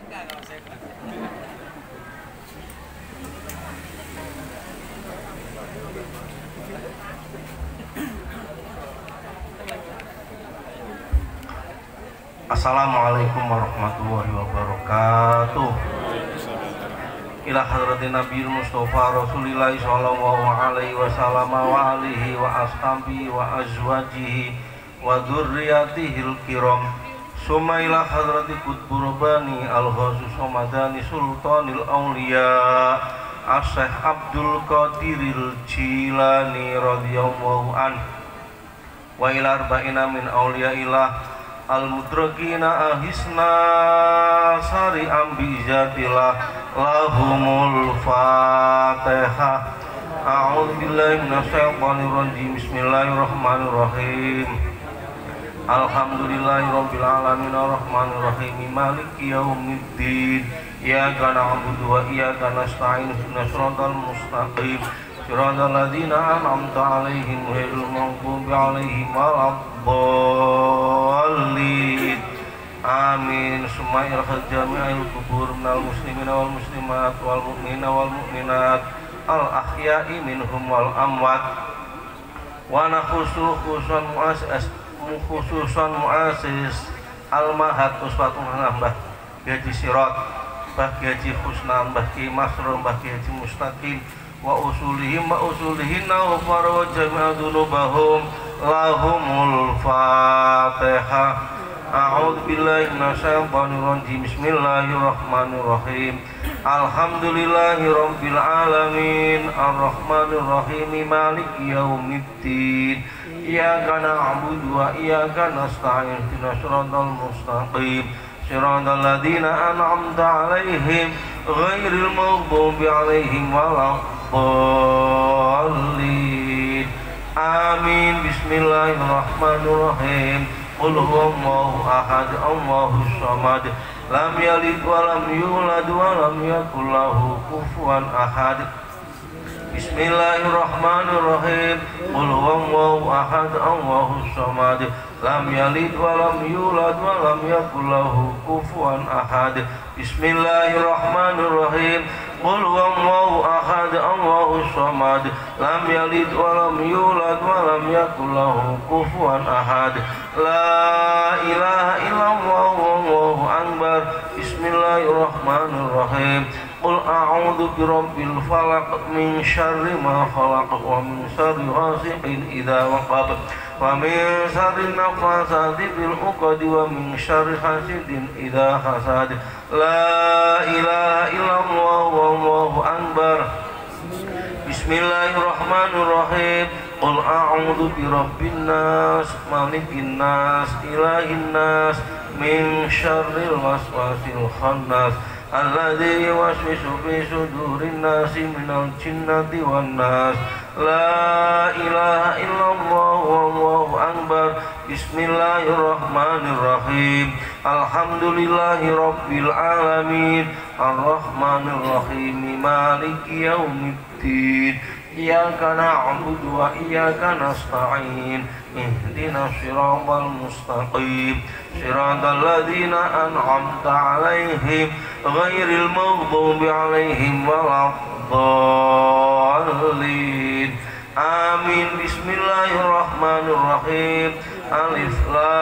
Assalamualaikum warahmatullahi wabarakatuh. Ila hadratin Nabiyil Mustafa Rasulillah sallallahu alaihi wasallam wa alihi wa ashabihi wa azwajihi wa dzurriyyatihil kiram. Summa ila hadrati qutbur rabbani al-ghasus Madani sultanil auliya Asy-Syaikh Abdul Qadiril Jilani radhiyallahu anhu wa ila arba'ina min auliyaillah al-mudrakina ahisna sari ambizatillah lahumul fatihah. A'udzu billahi minasyaitonir rajim. Bismillahirrahmanirrahim. Alhamdulillahirabbil alamin arrahmanir rahim maliki yaumiddin. Iyyaka na'budu wa iyyaka nasta'in ihdinas siratal mustaqim siratal ladzina an'amta 'alaihim ghairil maghdubi 'alaihim waladdallin. Amin. Summa irhad jami'il qubur minal muslimina wal muslimat wal mu'minina wal mu'minat al ahya'i minhum wal amwat wa khususan muassis al mahad uswatun nambah Haji Sirat Mbah Haji Husnan Mbah Ki Masrur Mbah Haji Mustaqim wa usulihim wa usulihinna wa faru jami'a dzunubahum lahumul fatihah. A'udzu billahi minasyaitonir rajim. Bismillahirrahmanirrahim. Alhamdulillahirabbil alamin arrahmanir rahim maliki yaumiddin. Iyyaka na'budu wa iyyaka nasta'in ihdinas siratal mustaqim siratal ladzina an'amta 'alaihim ghairil maghdubi 'alaihim waladdallin. Amin. Bismillahirrahmanirrahim. Qul huwallahu ahad Allahus samad lam yalid wa lam yulad wa lam yakul lahu kufuwan ahad. Bismillahirrahmanirrahim. Qul huwallahu ahad Allahus samad lam yalid wa lam yulad wa lam yakul lahu kufuwan ahad. Bismillahirrahmanirrahim. Qul huwallahu ahad Allahus samad lam yalid wa lam yulad wa lam yakul lahu kufuwan ahad. La ilaha illallah wallahu akbar. Bismillahirrahmanirrahim. Qul a'udzu birabbil falaq min syarri ma khalaq wa min syarri ghasiqin idza waqab wa min syarri nafasati fil 'uqad wa min syarri hasidin idza hasad. La ilaha illallah wallahu akbar. Bismillahirrahmanirrahim. Qul a'udzu birabbin nas malikin nas ilahin nas min syarril waswasil khannas alladzi yuwaswisu fi sudurin nasi minal jinnati wan nas. La ilaha illallah wallahu akbar. Bismillahirrahmanirrahim. Alhamdulillahi rabbil alamin arrahmanir rahim maliki yaumiddin. Iyyaka na'budu wa iyyaka nasta'in ihdinas siratal mustaqim siratal ladzina an'amta 'alaihim ghairil maghdubi 'alaihim waladdallin. Amin. Bismillahirrahmanirrahim. Alif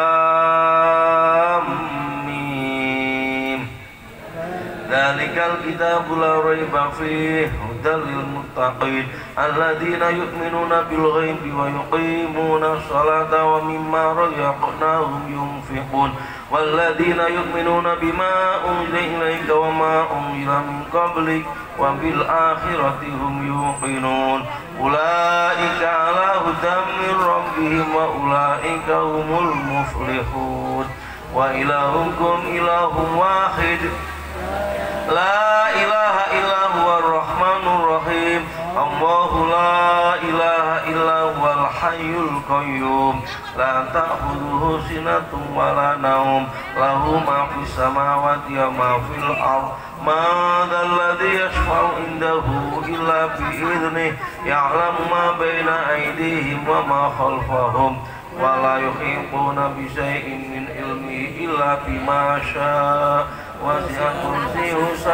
lam mim. Dzalikal kitabu la raiba fihi hudal lil muttaqin alladzina yu'minuna bil ghaibi wa yuqimuna sholata wa mimma razaqnahum yunfiqun walladzina yu'minuna bima unzila ilayka wa ma unzila min qablik wa bil akhirati hum yuqinun ulaika ala hudan min rabbihim wa ulaika humul muflihun wa ilahukum ilahun wahid la ilaha illa huwar rahmanur rahim. Allahu la ilaha illa huwal hayyul qayyum la ta'khudhuhu sinatun wa la naum lahu ma fis samawati wa ma fil ardh ma dzal ladzi yashfa'u indahu illa bi idhnihi ya'lamu ma baina aydihim wa ma khalfahum wa la yuhituna bi syai'in min ilmihi illa bima syaa wasi'a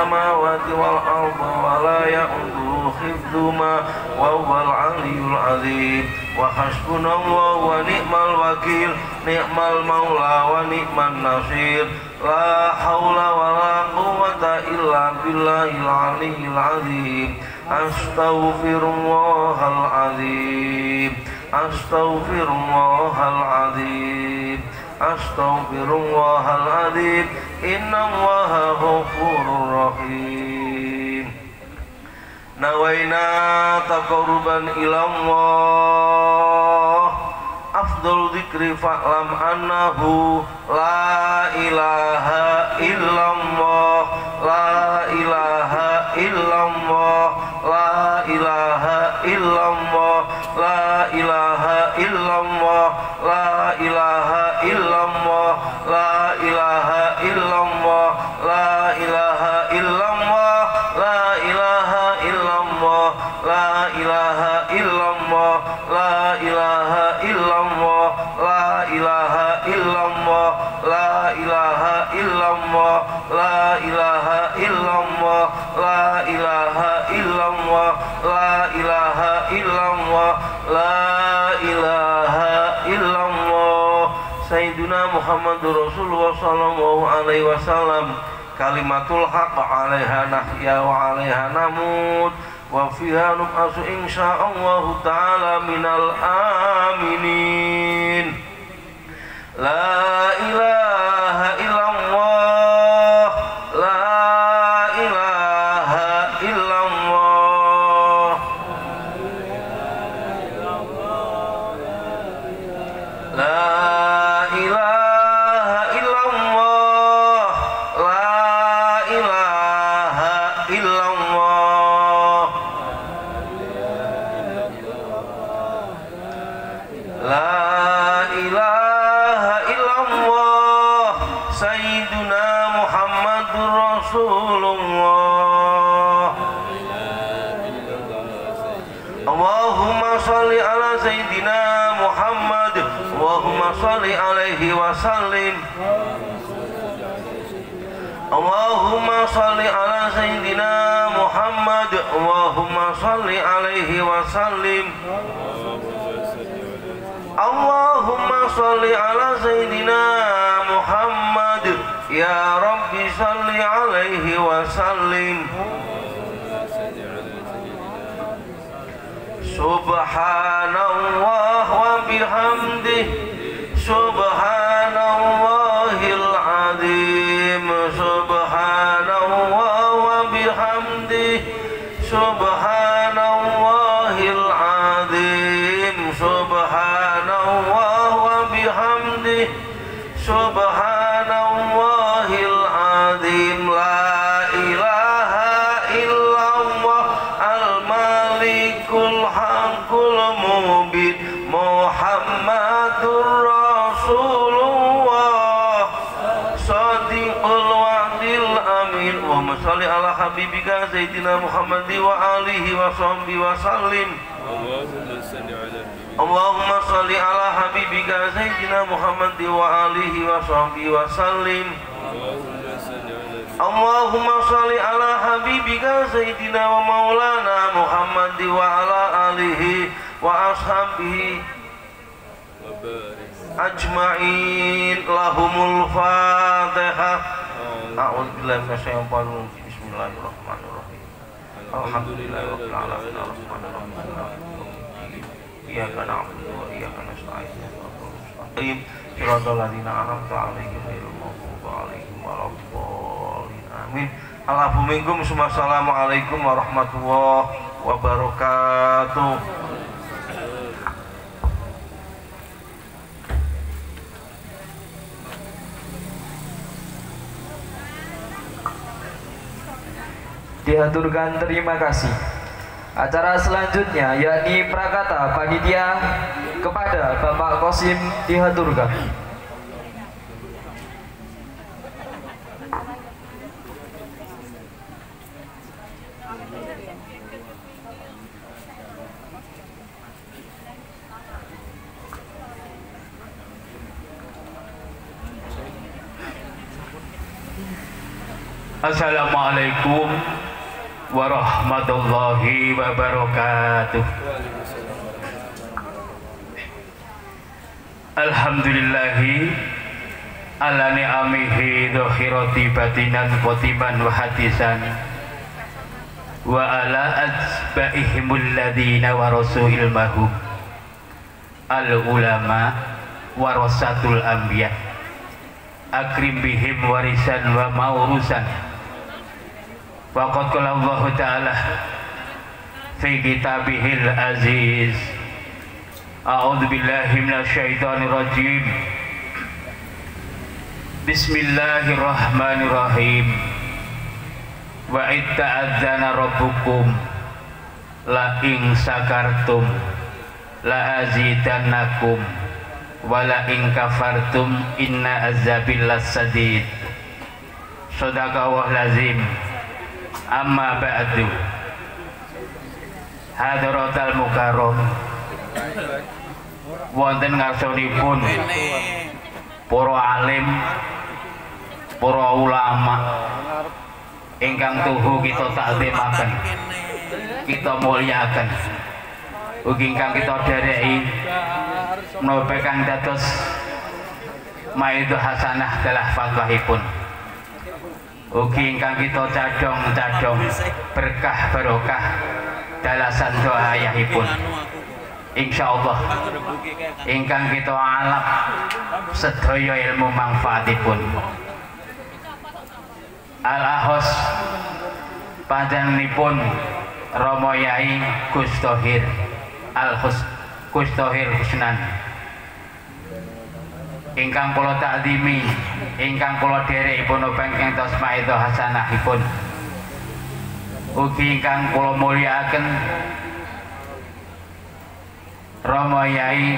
samawati wal arda wa la ya'uduhu hifdzuhuma wa huwal 'aliyyul 'azim. Wa hasbunallahu wa ni'mal wakil, ni'mal maula wa ni'man nasir. La haula wa la quwwata illa billahil 'aliyyil 'azim. Astaghfirullahal 'azim. Astaghfirullahal 'azim. Astaghfirullahal 'azim. Innallaha ghafurur rahim. Nawaina taqarruban ilallah. Afdal dzikri fa'lam annahu la ilaha illallah. La ilaha illallah. La ilaha illallah. La ilaha illallah. La ilaha illallah. La ilaha illallah. La ilaha illallah. La ilaha illallah. La ilaha illallah. La ilaha illallah. La ilaha illallah. La ilaha illallah. La ilaha illallah. La ilaha illallah. La ilaha illallah. La ilaha illallah. Sayyiduna Muhammadur Rasulullah sallallahu alaihi wasallam. Kalimatul haqq 'alaiha nahya wa 'alaiha namut wa fiha nub'asu insyaallah ta'ala minal aminin. La ilaha illallah. La ilaha illallah. La ilaha illallah. La ilaha illallah. La ilaha illallah. Sayyiduna Muhammadur Rasulullah. Allahumma sholli ala Sayyidina Muhammad. Allahumma sholli alaihi wa sallim. Allahumma sholli ala Sayyidina Muhammad. Allahumma sholli alaihi wa sallim. Allahumma sholli ala Sayyidina Muhammad. Ya Rabbi sholli alaihi wa sallim. Subhanallah wa bihamdihi. Subhanallahil azim. Subhanallah wa bihamdihi. Subhanallahil azim. Subhanallah wa bihamdihi. Subhanallahil azim. La ilaha illallah al-malikul haqqul mubin. Muhammadur Rasulullah Shadiqul wa'dil amin. Allahumma sholli ala habibika Sayyidina Muhammad wa alihi wa sahbihi wa sallim. Allahumma sholli ala habibika Sayyidina Muhammad wa alihi wa sahbihi wa sallim. Allahumma sholli ala habibika Sayyidina wa maulana Muhammad wa ala alihi wa ashabihi ajma'in. Lahumul fatihah. A'udzubillahi minasyaitonir rajim. Bismillahirrahmanirrahim. Alhamdulillahirabbil alamin arrahmanir rahim. Iyyaka na'budu wa iyyaka nasta'in. Shiratal ladzina an'amta 'alaihim ghairil maghdubi 'alaihim waladdallin. Amin. Alhamdulillah. Assalamualaikum warahmatullahi wabarakatuh. Dihaturkan terima kasih. Acara selanjutnya yakni prakata panitia kepada Bapak Kosim dihaturkan. Assalamualaikum warahmatullahi wabarakatuh. Alhamdulillahi ala ni'amihi dhahirati batinan qatiban wa hadisan wa ala atsba'ihimul ladina warasul mahum al ulama warasatul anbiya akrim bihim warisan wa maurusan. Waqad qala Allah Ta'ala fi kitabihil aziz. A'udzu billahi minasy syaithanir rajim. Bismillahirrahmanirrahim. Wa itta'adzana rabbukum la in sakartum la azidannakum wa la in kafartum inna azabi lasadid. Shadaqallahu lazim. Amma ba'du. Hadratal mukarram, wonten ngarsanipun para alim, para ulama ingkang tuhu kita takzimaken, kita mulyakaken, ugi ingkang kita dhereki menapa kang dados maidah hasanah dalah fatwahipun, ugi ingkang kita cadhong-cadhong berkah barokah dalasan doayahipun. Insyaallah ingkang kita alap sedaya ilmu manfaatipun. Al-ahos panjenenganipun Rama Yai Gus Thohir Gus Thohir Husnan ingkang kula takzimi, ingkang kula dherekipun ingkang tasmaidah hasanahipun, ugi ingkang kula mulyakaken Rama Yai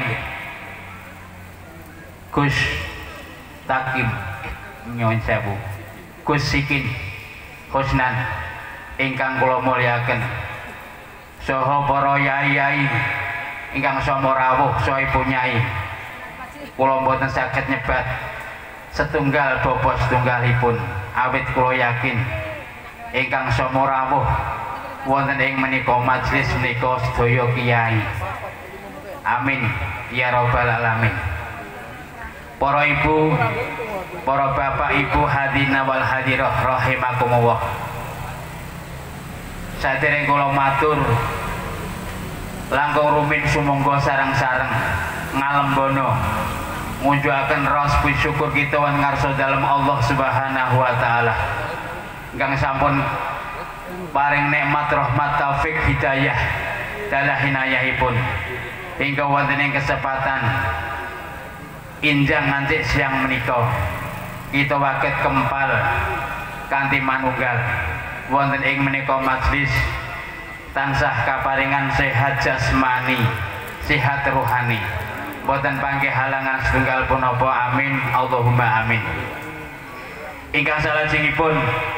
Gus Takim nyuwun sewu Gus Sikin Husnan ingkang kula mulyakaken, saha para yai-yai ingkang sama rawuh saha ibu nyai. Kula mboten saged nyebat setunggal bapa setunggalipun, awit kula yakin ingkang sama rawuh wonten ing menika majelis menika sedaya kiai. Amin ya rabbal alamin. Para ibu, para bapak ibu hadina wal hadirah rahimakumullah. Sadereng kula matur langkung rumin sumangga sareng-sareng ngalembono ngunjukaken raos puji syukur kita wan ngarsa dalem Allah Subhanahu wa taala ingkang sampun paring nikmat rahmat taufik hidayah dalah hinayahipun hingga wonten ing kesempatan injang nganti siang menika kita waket kempal kanthi manunggal wonten ing menika majelis tansah kaparingan sehat jasmani sehat rohani boten panggih halangan setunggal punapa amin Allahumma amin. Ingkang salajengipun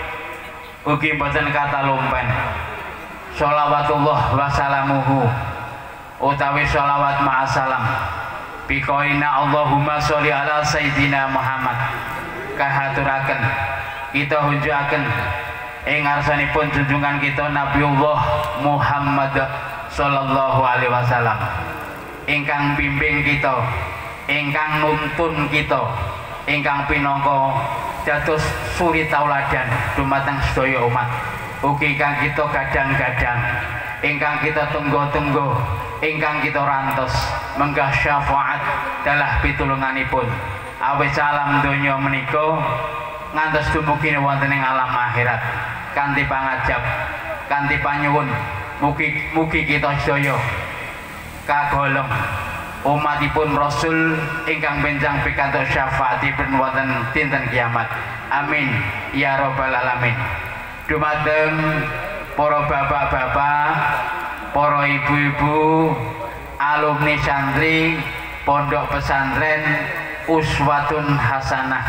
ugi boten kata lumpen sholawatullah wasalamuhu utawi sholawat ma'asalam bikoina Allahumma sholli ala Sayyidina Muhammad kahaturaken kita hunjuaken ing ngarsanipun junjungan kita Nabiullah Muhammad sallallahu alaihi wasallam ingkang bimbing kita, ingkang nuntun kita, ingkang pinangka dados suri tauladan dumateng sedaya umat. Ugi ingkang kita gadang-gadang, ingkang kita tunggu-tunggu, ingkang kita rantos menggah syafaat dalah pitulunganipun. Awit salam donya menika ngantos dumugi wonten ing alam akhirat kanthi pangajab, kanthi panyuwun mugi kita sedaya kagolong umatipun Rasul ingkang benjang pikantuk syafaatipun wonten dinten kiamat. Amin ya rabbal alamin. Dumateng para bapak-bapak, para ibu-ibu, alumni santri pondok pesantren Uswatun Hasanah,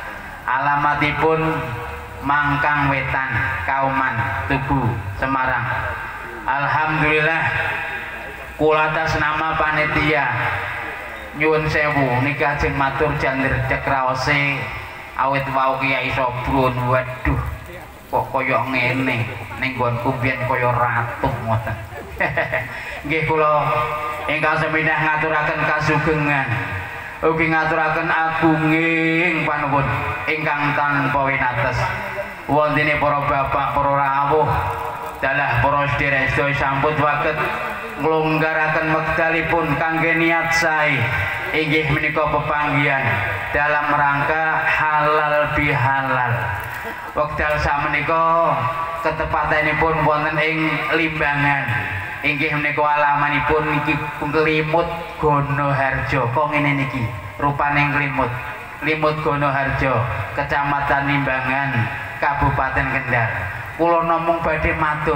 alamatipun Mangkang Wetan, Kauman, Tugu, Semarang. Alhamdulillah kula atas nama panitia nyuwun sewu nika ajeng matur jan redeg raose awit wau Kiai Sobrun. Waduh kok kaya ngene ning nggonku biyen kaya ratu ngoten. Nggih kula ingkang seminah ngaturaken kasugengan ugi ngaturaken agunging panuwun ingkang tanpa winates wontene para bapak para rawuh dalah para sedherek sedaya sambut waket nglonggaraken wekdalipun kangge niat sae inggih menika pepanggihan dalam rangka halal bihalal. Wekdal samenika ketepatanipun wonten ing Limbangan. Inggih menika alamanipun niki Limut Gonoharjo. Kok ngene niki rupane Limut. Limut Gonoharjo, Kecamatan Limbangan, Kabupaten Kendal. Kula namung badhe matur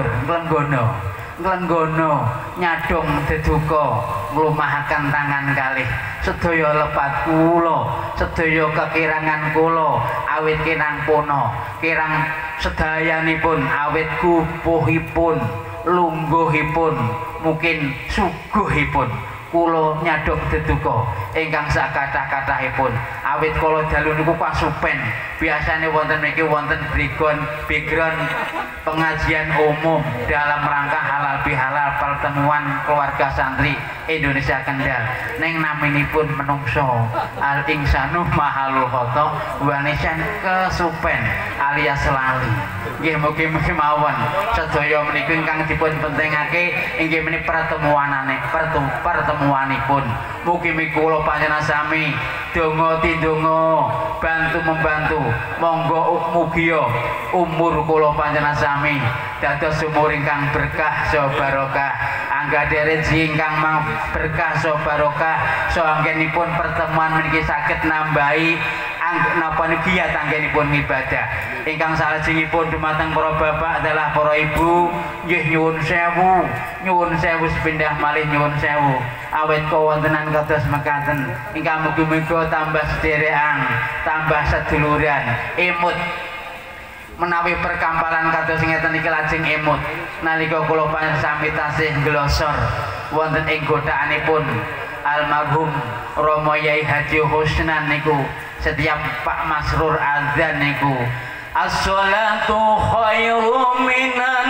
Nglenggono nyadong deduka nglumahaken tangan kalih sedaya lepat kula sedaya kekirangan kula awit kinang puna kirang sedayanipun awit kupuhipun lungguhipun mungkin suguhipun kula nyadong deduka ingkang sakathah-kathahipun awit kala dalu niku pasupen biasane wonten niki wonten background pengajian umum dalam rangka halal bihalal pertemuan keluarga santri Indonesia Kendal ning naminipun menungso al insanu mahalul khata wa nisan kesupen alias lali. Nggih mugi-mugi mawon sedaya menika ingkang dipun pentingake inggih menika pertemuanipun mugi-mugi kula panjenengan sami donga tindonga bantu membantu monggo mugia umur kula panjenengan sami dados umur ingkang berkah saha barokah anggadhe rezeki ingkang berkah saha barokah saha anggenipun pertemuan meniki saged nambahi napa niki ya anggenipun ibadah ingkang salajengipun dumateng para bapak adalah para ibu nggih nyuwun sewu sepindah malih nyuwun sewu awet kawontenan kados mekaten ingkang mugi-mugi tambah sederekan tambah seduluran imut menawi perkampalan kados ngeten iki lajeng imut nalika kula panjenengan sami tasih glosor wonten ing godhaanipun almarhum Romo Yai Haji Husnan niku setiap Pak Masrur azan niku as-sholatu khairum minan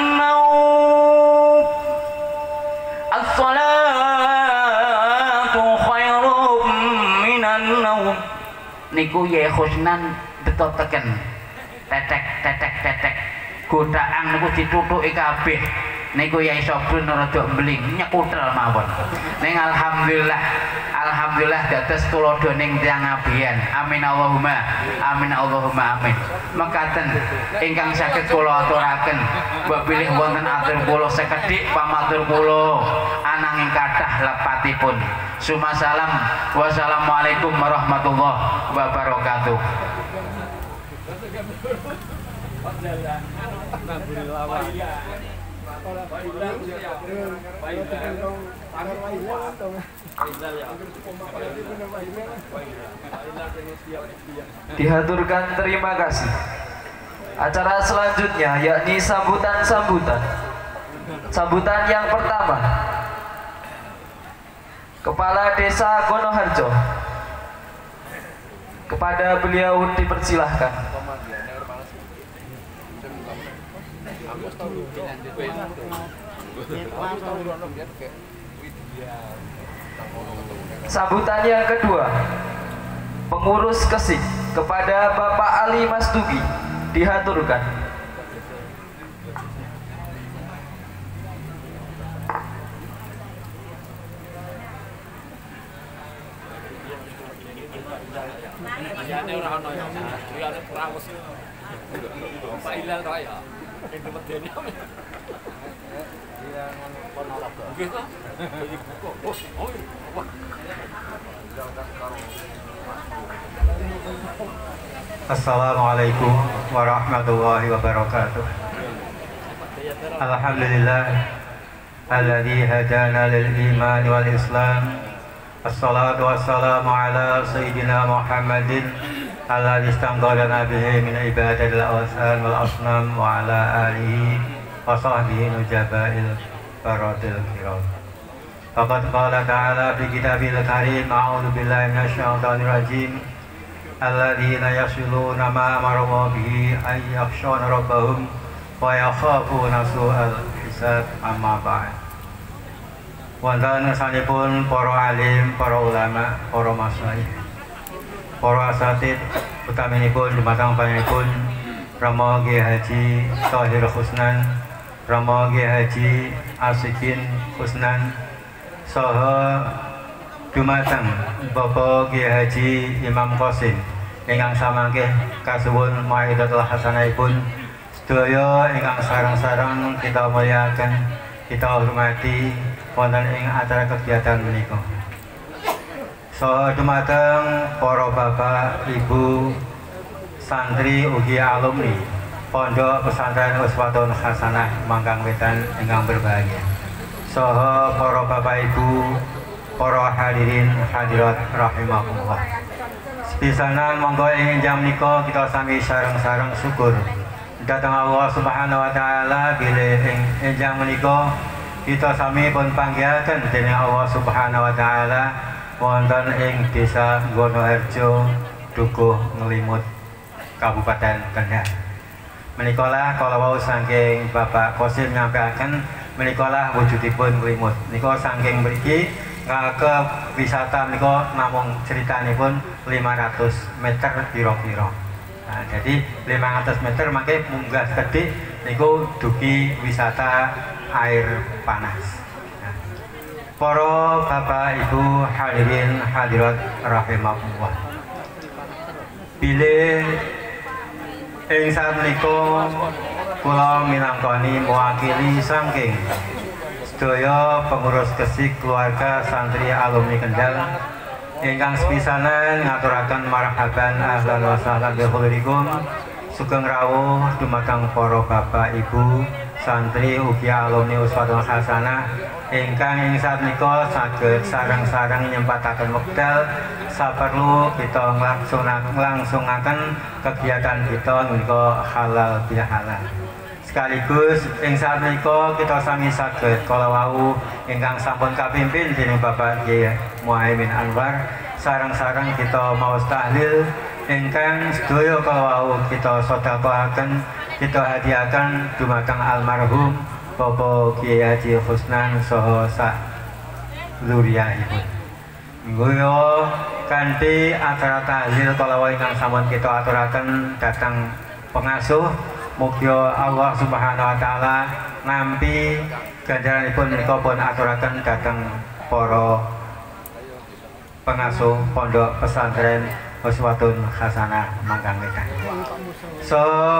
naum as-sholatu khairum minan naum niku Yai Husnan betoteken tetek godaan niku ditutuki kabeh niku Yai Sobrun rada mbling nyekutel mawon ning alhamdulillah dados tulodoning tiyang abiyan amin Allahumma amin mekaten ingkang saged kula aturaken mbok bilih wonten atur kula sekedhik pamatur kula ananging kathah lepatipun sumasalam wassalamualaikum warahmatullahi wabarakatuh. Dihaturkan terima kasih. Acara selanjutnya yakni sambutan yang pertama Kepala Desa Gonoharjo. Kepada beliau dipersilahkan. Sambutan yang kedua Pengurus Kesik kepada Bapak Ali Mastugi dihaturkan. Assalamualaikum warahmatullahi wabarakatuh. Alhamdulillah alladzi hadana lil iman wal islam. Assalatu wassalamu ala sayyidina Muhammadin alladzi istanqadana bihi min ibadatil awsan wal asnam wa ala alihi wa sahbihi nujabail faradil kiram. Faqad qala ta'ala fi kitabil karim a'udzu billahi minasyaitonir rajim. alladzina yasluna ma amara bihi ay yakhshawna rabbahum wa yakhafuna su'al hisab amma ba'd. Wonten sanipun para alim, para ulama, para masyayikh, para asatid utaminipun dumateng panjenenganipun Rama Kiai Haji Thohir Husnan, Rama Kiai Haji Asikin Husnan, saha dumateng Bapak Kiai Haji Imam Qasim ingkang samangke kasuwun maidatul hasanahipun sedaya ingkang sareng-sareng kita muliaken, kita hormati wonten ing acara kegiatan menika. So dumateng para bapak, ibu, santri ugi alumni Pondok Pesantren Uswatun Hasanah Mangkang Wetan ingkang berbahagia. Saha para bapak ibu, para hadirin hadirat rahimakumullah. Sepisanan monggo ing jam menika kita sami sareng-sareng syukur dhateng Allah Subhanahu wa taala bilih ing jam menika kita sami pun panggihaken dening Allah Subhanahu wa taala wonten ing Desa Gonoharjo, Dukuh Ngelimut, Kabupaten Kendal. Menikalah kala wau saking Bapak Qasim nyampaiaken menikalah wujudipun Ngelimut. Nika saking mriki ke wisata menika namung critanipun 500 meter kira-kira. Nah, jadi 500 meter mangke munggah sedhik niku dugi wisata air panas. Nah, para bapak ibu hadirin hadirat rahimakumullah. Bilih ing samenika kula minangkani mewakili saking sedaya pengurus kesik keluarga santri alumni Kendal ingkang sepisanan ngaturaken marhaban ahlan wa sahlan bihudurikum, sugeng rawuh dumateng para bapak ibu santri ugi alumni Uswatun Hasanah ingkang ing sapunika saged sareng-sareng nyempataken wekdal saperlu kita nglangsungaken kegiatan kita menika halal bihalal. Sekaligus ing sapunika kita sami saged kala wau ingkang sampun kapimpin dening Bapak Kiai Muhaimin Anwar sareng-sareng kita maos tahlil ingkang sedaya kala wau kita sedekahaken, kita hadiahkan dumateng almarhum Bapak Kiai Haji Husnan saha sak luriyahipun. Nggoyo kanthi acara tahlil kala wau ingkang sampun kita aturaken dhateng pengasuh, mugi Allah Subhanahu wa taala nampi ganjaranipun menika pun aturaken dhateng para pengasuh Pondok Pesantren Uswatun Hasanah Mangkang Wetan. So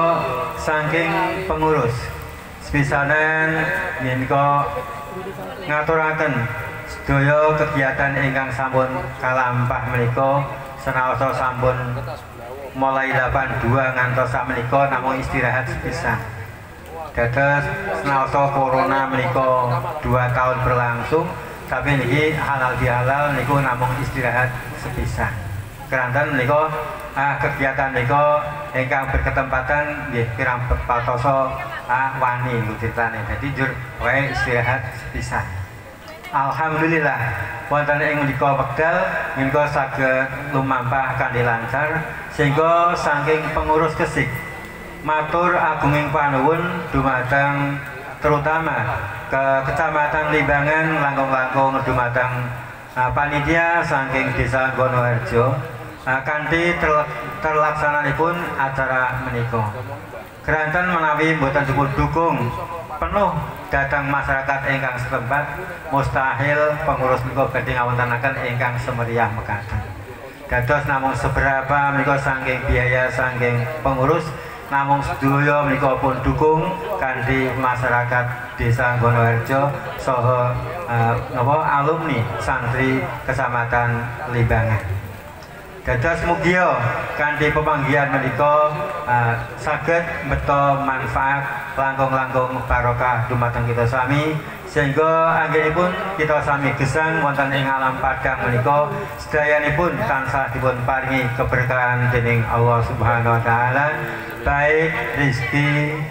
saking pengurus sepisanan menika ngaturaken sedaya kegiatan ingkang sampun kalampah menika senaosa sampun mulai 82 ngantos sakmenika namung istirahat sepisan. Dados senaosa corona menika 2 tahun berlangsung, tapi niki halal bihalal niku namung istirahat sepisan. Keranten menika kegiatan menika ingkang berketempatan nggih kirang patoso wani niku critane. Dadi jur wae istirahat sepisan. Alhamdulillah wonten ing menika wekdal menika saged lumampah kanthi lancar sehingga saking pengurus kesik matur agunging panuwun dumateng terutama ke Kecamatan Limbangan langkung-langkung dumateng panitia saking Desa Gonoharjo kanthi terlaksananipun acara menika. Keranten menawi mboten dipun dukung penuh datang masyarakat ingkang setempat, mustahil pengurus menika badhe ngawontenaken ingkang semeriah mekaten. Dados namung seberapa menika saking biaya saking pengurus, namung sedaya menika pun dukung kanthi masyarakat Desa Gonoharjo saha alumni santri Kecamatan Limbangan. Dados mugi kanthi pepanggihan menika saged mbeta manfaat langkung-langkung barokah dumateng kita sami sehingga anggenipun kita sami gesang wonten ing alam padang menika sedayanipun tansah dipun paringi keberkahan dening Allah Subhanahu wa taala, baik rezeki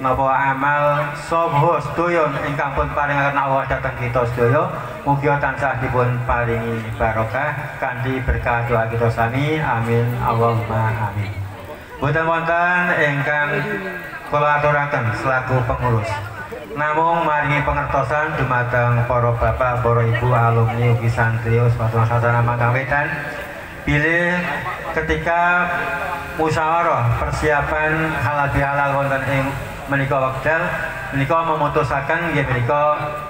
napa amal saha sedaya ingkang pun paringaken Allah dhateng kita sedaya mugi tansah dipun paringi barokah kanthi berkah doa kita sami amin Allahumma amin. Boten wonten ingkang kula aturaken selaku pengurus namung maringi pengertosan dumateng para bapak para ibu alumni ugi santri Uswatun Hasanah Mangkang Wetan bilih ketika musyawarah persiapan halal bihalal wonten ing menika wekdal menika memutusaken nggih menika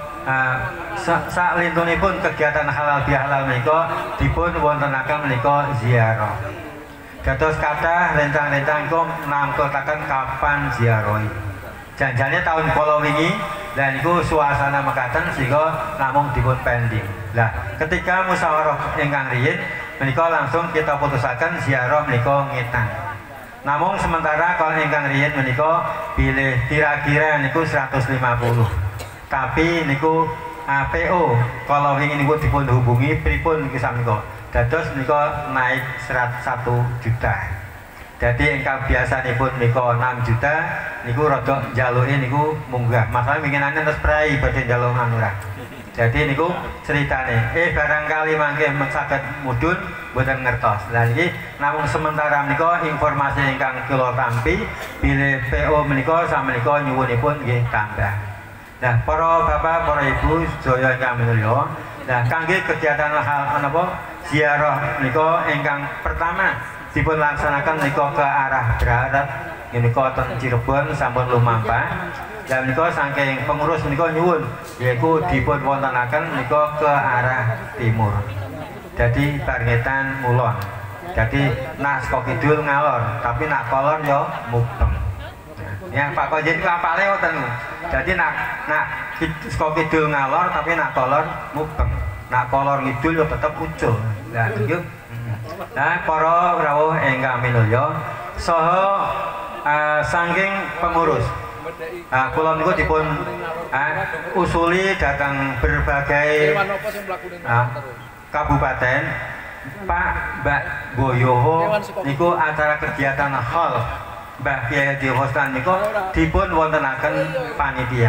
salintunipun kegiatan halal bihalal menika dipun wontenaken menika ziarah. Dados kathah rencang-rencang iku namtutaken kapan ziarah. Janjane tahun kala wingi dan niku suasana mekaten sehingga namung dipun pending. Lah ketika musyawarah ingkang riyin menika langsung kita putusaken ziarah menika ngetang. Namun sementara kalau ingkang riyin menika bilih kira-kira niku 150. Tapi niku PO kalau ingin niku dipun hubungi pripun niki samika. Dados menika naik 1 juta. Jadi ingkang biasanipun menika 6 juta niku rada njaluke niku munggah. Masalah winginane terus prai badhe njaluk manurah. Jadi niku ceritane barangkali mangke saged mudhun boten ngertos. Lah iki namung sementara menika informasi ingkang kula tampi bilih PO menika samenika nyuwunipun nggih tambah. Nah, para bapak, para ibu sedaya ingkang minulya, nah kangge kegiatan hal napa ziarah menika ingkang pertama dipun laksanaken menika ke arah Barat menika ten Cirebon sampun lumampah. Dan menika saking pengurus menika nyuwun yaiku dipun wontenaken menika ke arah timur. Jadi Barngetan Mulon. Jadi nak saka kidul ngalor, tapi nak kolor yo mubeng. Ya Pak Kojen ku apale ngoten. Jadi nak saka kidul ngalor tapi nak kolor mubeng. Nak kolor ngidul yo tetep ucul. Lah niku. Nah para rawuh ingkang minulya saha saking pengurus kula niku dipun usuli datang berbagai kabupaten Pak Mbak Boyoho niku acara kegiatan hall Mbah Kyai Haji Hostan niku dipun wontenaken panitia.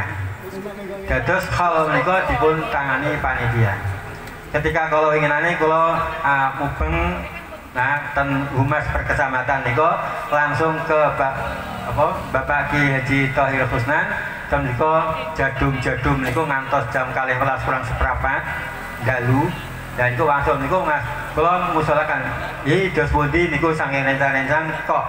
Dados hall niku dipun tangani panitia. Ketika kalau inginane kula mubeng ten Humas Perkecamatan niku langsung ke Bapak Kyai Haji Thohir Husnan ten niku jadum-jadum niku ngantos jam 12 kurang seprapat dalu dan niku langsung niku kula ngusulaken iki dos pundi niku saking rencang-rencang kok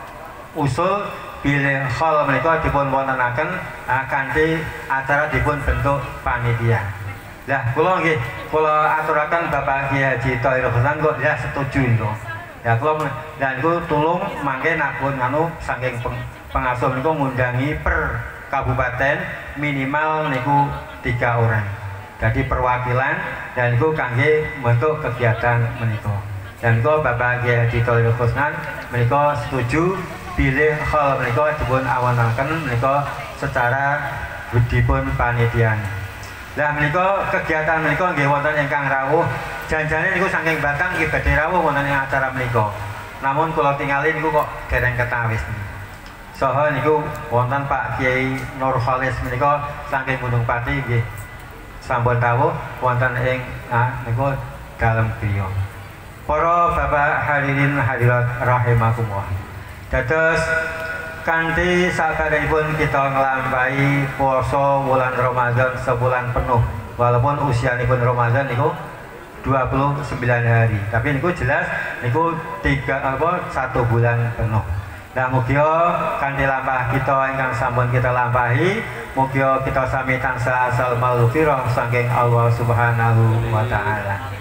usul bilih hall menika dipun wontenaken kanthi acara dipun bentuk panitia. Lah kula nggih kula aturaken Bapak Kyai Haji Thohir Husnan kok ya setuju niku. Ya kula dan niku tulung mangke napun saking pengasuh niku ngundangi per kabupaten minimal niku 3 orang. Jadi perwakilan dan niku kangge bentuk kegiatan menika. Dan niku Bapak Kyai Haji Thohir Husnan menika setuju bilih hal menika dipun awonaken menika secara dipun panitian. Lah menika kegiatan menika nggih wonten ingkang rawuh. Janjane niku saking Batang nggih badhe rawuh wonten ing acara menika. Namun kula tingali niku kok dereng ketawis. Saha niku wonten Pak Kiai Nur Khalis menika saking Gunung Pati nggih sampun rawuh wonten ing niku dalem griya. Para bapak hadirin hadirat rahimakumullah. Dados kanthi sakadengipun kita nglampahi puasa wulan Ramadan sebulan penuh. Walaupun usianipun Ramadan niku 29 hari, tapi niku jelas niku 1 bulan penuh. Nah mugia kanthi lampah kita ingkang sampun kita lampahi, mugia kita sami tansah asal maghfirah saking Allah Subhanahu wa taala.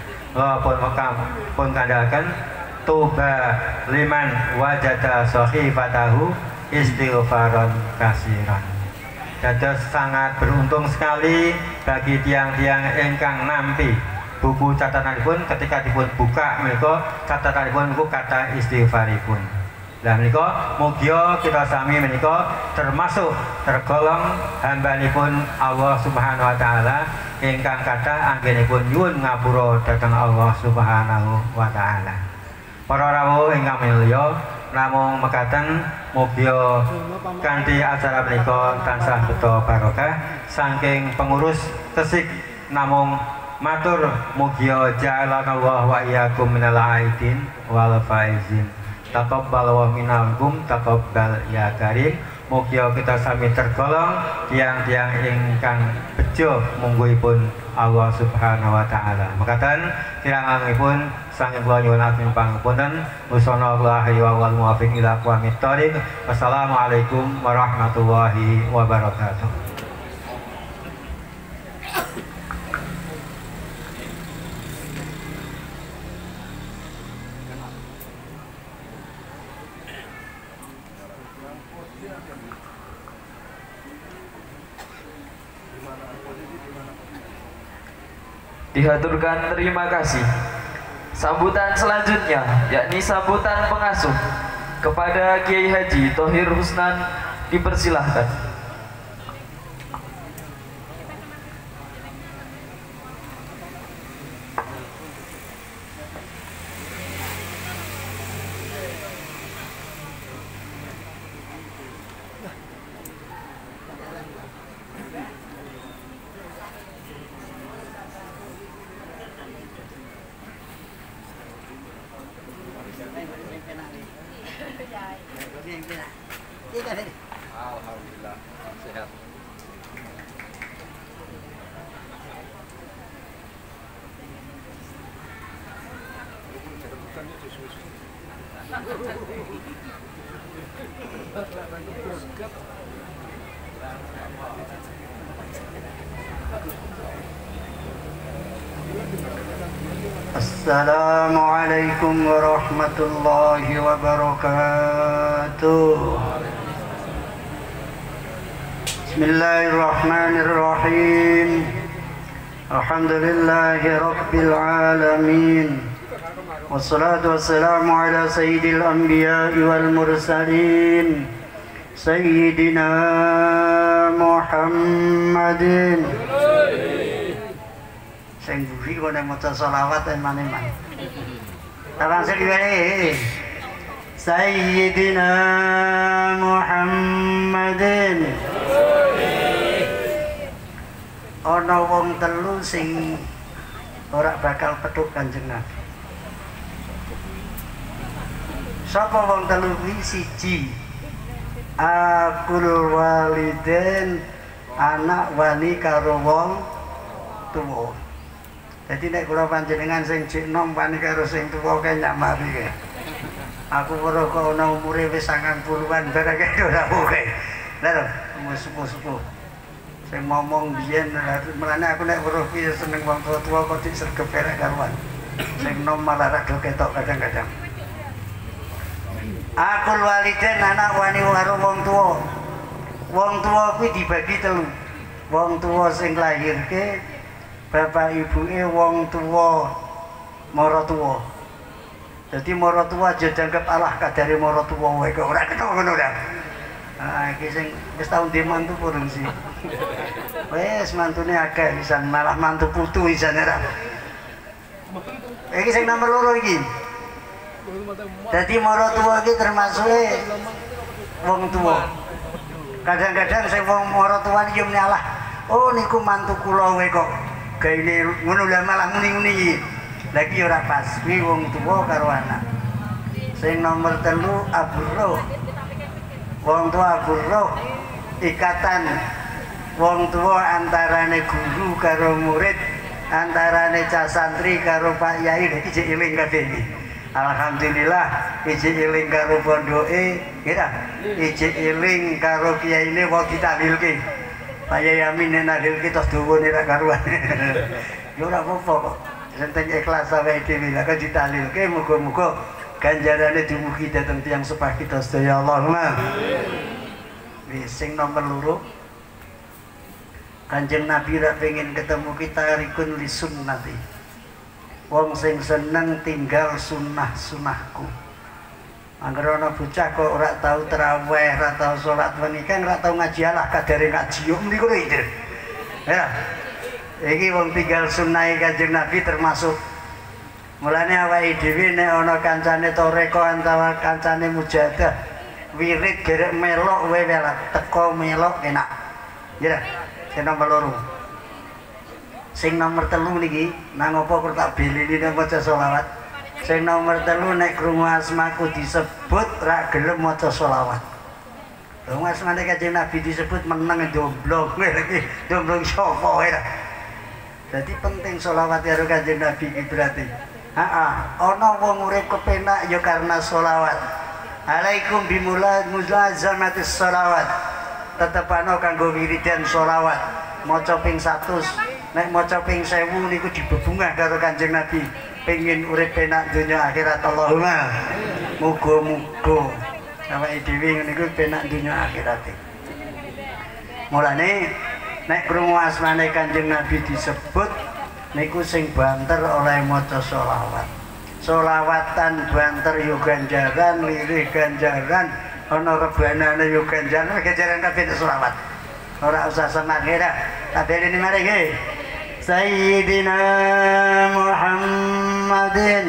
Pun kandhaken tuba liman wajada sahifatahu istighfaron kasiran. Dados sangat beruntung sekali bagi tiang-tiang ingkang nampi buku catatanipun ketika dipun buka menika catatanipun niku kata istighfaripun. Lah menika mugia kita sami menika termasuk tergolong hambanipun Allah Subhanahu wa taala ingkang kathah anggenipun nyuwun ngapura dhateng Allah Subhanahu wa taala. Para rawuh ingkang mulya, namung mekaten Mugia kanthi acara menika tansah beto barokah saking pengurus Tesik namung matur mugia ja'alanallahu wa iyyakum minal aidin wal faizin. Taqabbal wa minkum taqabbal ya karim. Mugia kita sami tergolong tiang-tiang ingkang bejo mungguhipun Allah Subhanahu wa taala. Mekaten kirang-kirangipun saking kula nyuwun agung pangapunten. Wassallallahu wa muwaffiq ila aqwamit thoriq. Wassalamualaikum warahmatullahi wabarakatuh. Dihaturkan terima kasih. Sambutan selanjutnya yakni sambutan pengasuh kepada Kiai Haji Thohir Husnan dipersilahkan. Alhamdulillah sehat. Assalamualaikum warahmatullahi wabarakatuh. Bismillahirrahmanirrahim. Alhamdulillahi rabbil alamin. Wassalatu wassalamu ala sayyidil anbiya'i wal mursalin Sayyidina Muhammadin. Sing buri kok nek maca selawat eman-eman. Tawang sekali. Sayyidina Muhammadin. Ana wong telu sing ora bakal petuk Kanjeng Nabi. Sapa wong telu kuwi? Siji, aqul waliden, anak wani karo wong tuwa. Jadi nek kula panjenengan sing jek nom wani karo sing tuwa kae nyamari kae. Aku ora kok ana umure wis 90-an barake ora oke. Lha wis sepuh-sepuh. Sing ngomong biyen mulane aku nek weruh ki seneng wong tuwa kok dik sregep erek karuan. Sing nom malah ra ketok kadang-kadang. Aqul waliden, anak wani karo wong tuwa. Wong tuwa kuwi dibagi telu. Wong tuwa sing lahirke bapak ibuke wong tuwa mara tuwa. Dadi mara tuwa aja dianggap Allah kadare mara tuwa wae kok ora ketok ngono ora. Ah iki sing wis tau ndek mantu purun sih. Wes mantune akeh pisan malah mantu putu pisan ora. Iki sing nomor loro iki. Dadi mara tuwa iki termasuk wong tuwa. Kadang-kadang sing wong mara tuwa iki yo Allah. Oh niku mantu kula wae kok. Gaine ngono lha malah muni-muni. Lagi ora pas kuwi wong tuwa karo anak. Sing nomor 3 aburro. Wong tuwa aburro ikatan wong tuwa antarane guru karo murid, antarane cah santri karo Pak Yai iki jek eling kabeh iki. Alhamdulillah iki eling karo pondoke, ya. Iki eling karo kiyaine wong ditalilke. Pak Yai Amin nek nalilke tos dawane ra karuan. Ya ora apa-apa kok. Senteng ikhlas awake dhewe lah kok ditalilke muga-muga ganjarane dumugi dhateng tiyang sepah kita sedaya Allahumma. Wis sing nomor 2 Kanjeng Nabi ra pengen ketemu kita rikun li sunnati. Wong sing seneng tinggal sunnah-sunnahku. Angger ana bocah kok ora tau tarawih, ora tau salat wengi kan ora tau ngaji Allah kadare ngaji yo niku lho. Ya. Iki wong tinggal sunnahe Kanjeng Nabi termasuk. Mulane awake dhewe nek ana kancane toreko antara kancane mujahadah wirid gerek melok wae welat teko melok enak. Ya. Sing nomor 2. Sing nomor 3 niki nang apa kok tak beleni nang maca selawat. Sing nomor 3 nek krungu asmaku disebut ra gelem maca selawat. Wong asmane Kanjeng Nabi disebut meneng domblong iki. Domblong sapa wae. Jadi penting selawat karo Kanjeng Nabi iki berarti. Ana wong urip kepenak ya karena selawat. Alaikum bimulazamatis selawat. Tetepano kanggo wiridan selawat. Maca ping 100, nek maca ping 1000 niku dibebungah karo Kanjeng Nabi. Pengin urip penak dunya akhirat Allahumma. Muga-muga awake dhewe niku penak dunya akhirat. Mulane nek krungu asmane Kanjeng Nabi disebut niku sing banter oleh maca selawat. Selawatan banter yo ganjaran, lirih ganjaran, ana rebanane yo ganjaran kabeh selawat. Ora usah senang ora. Kabeh ini mari nggih. Sayyidina Muhammadin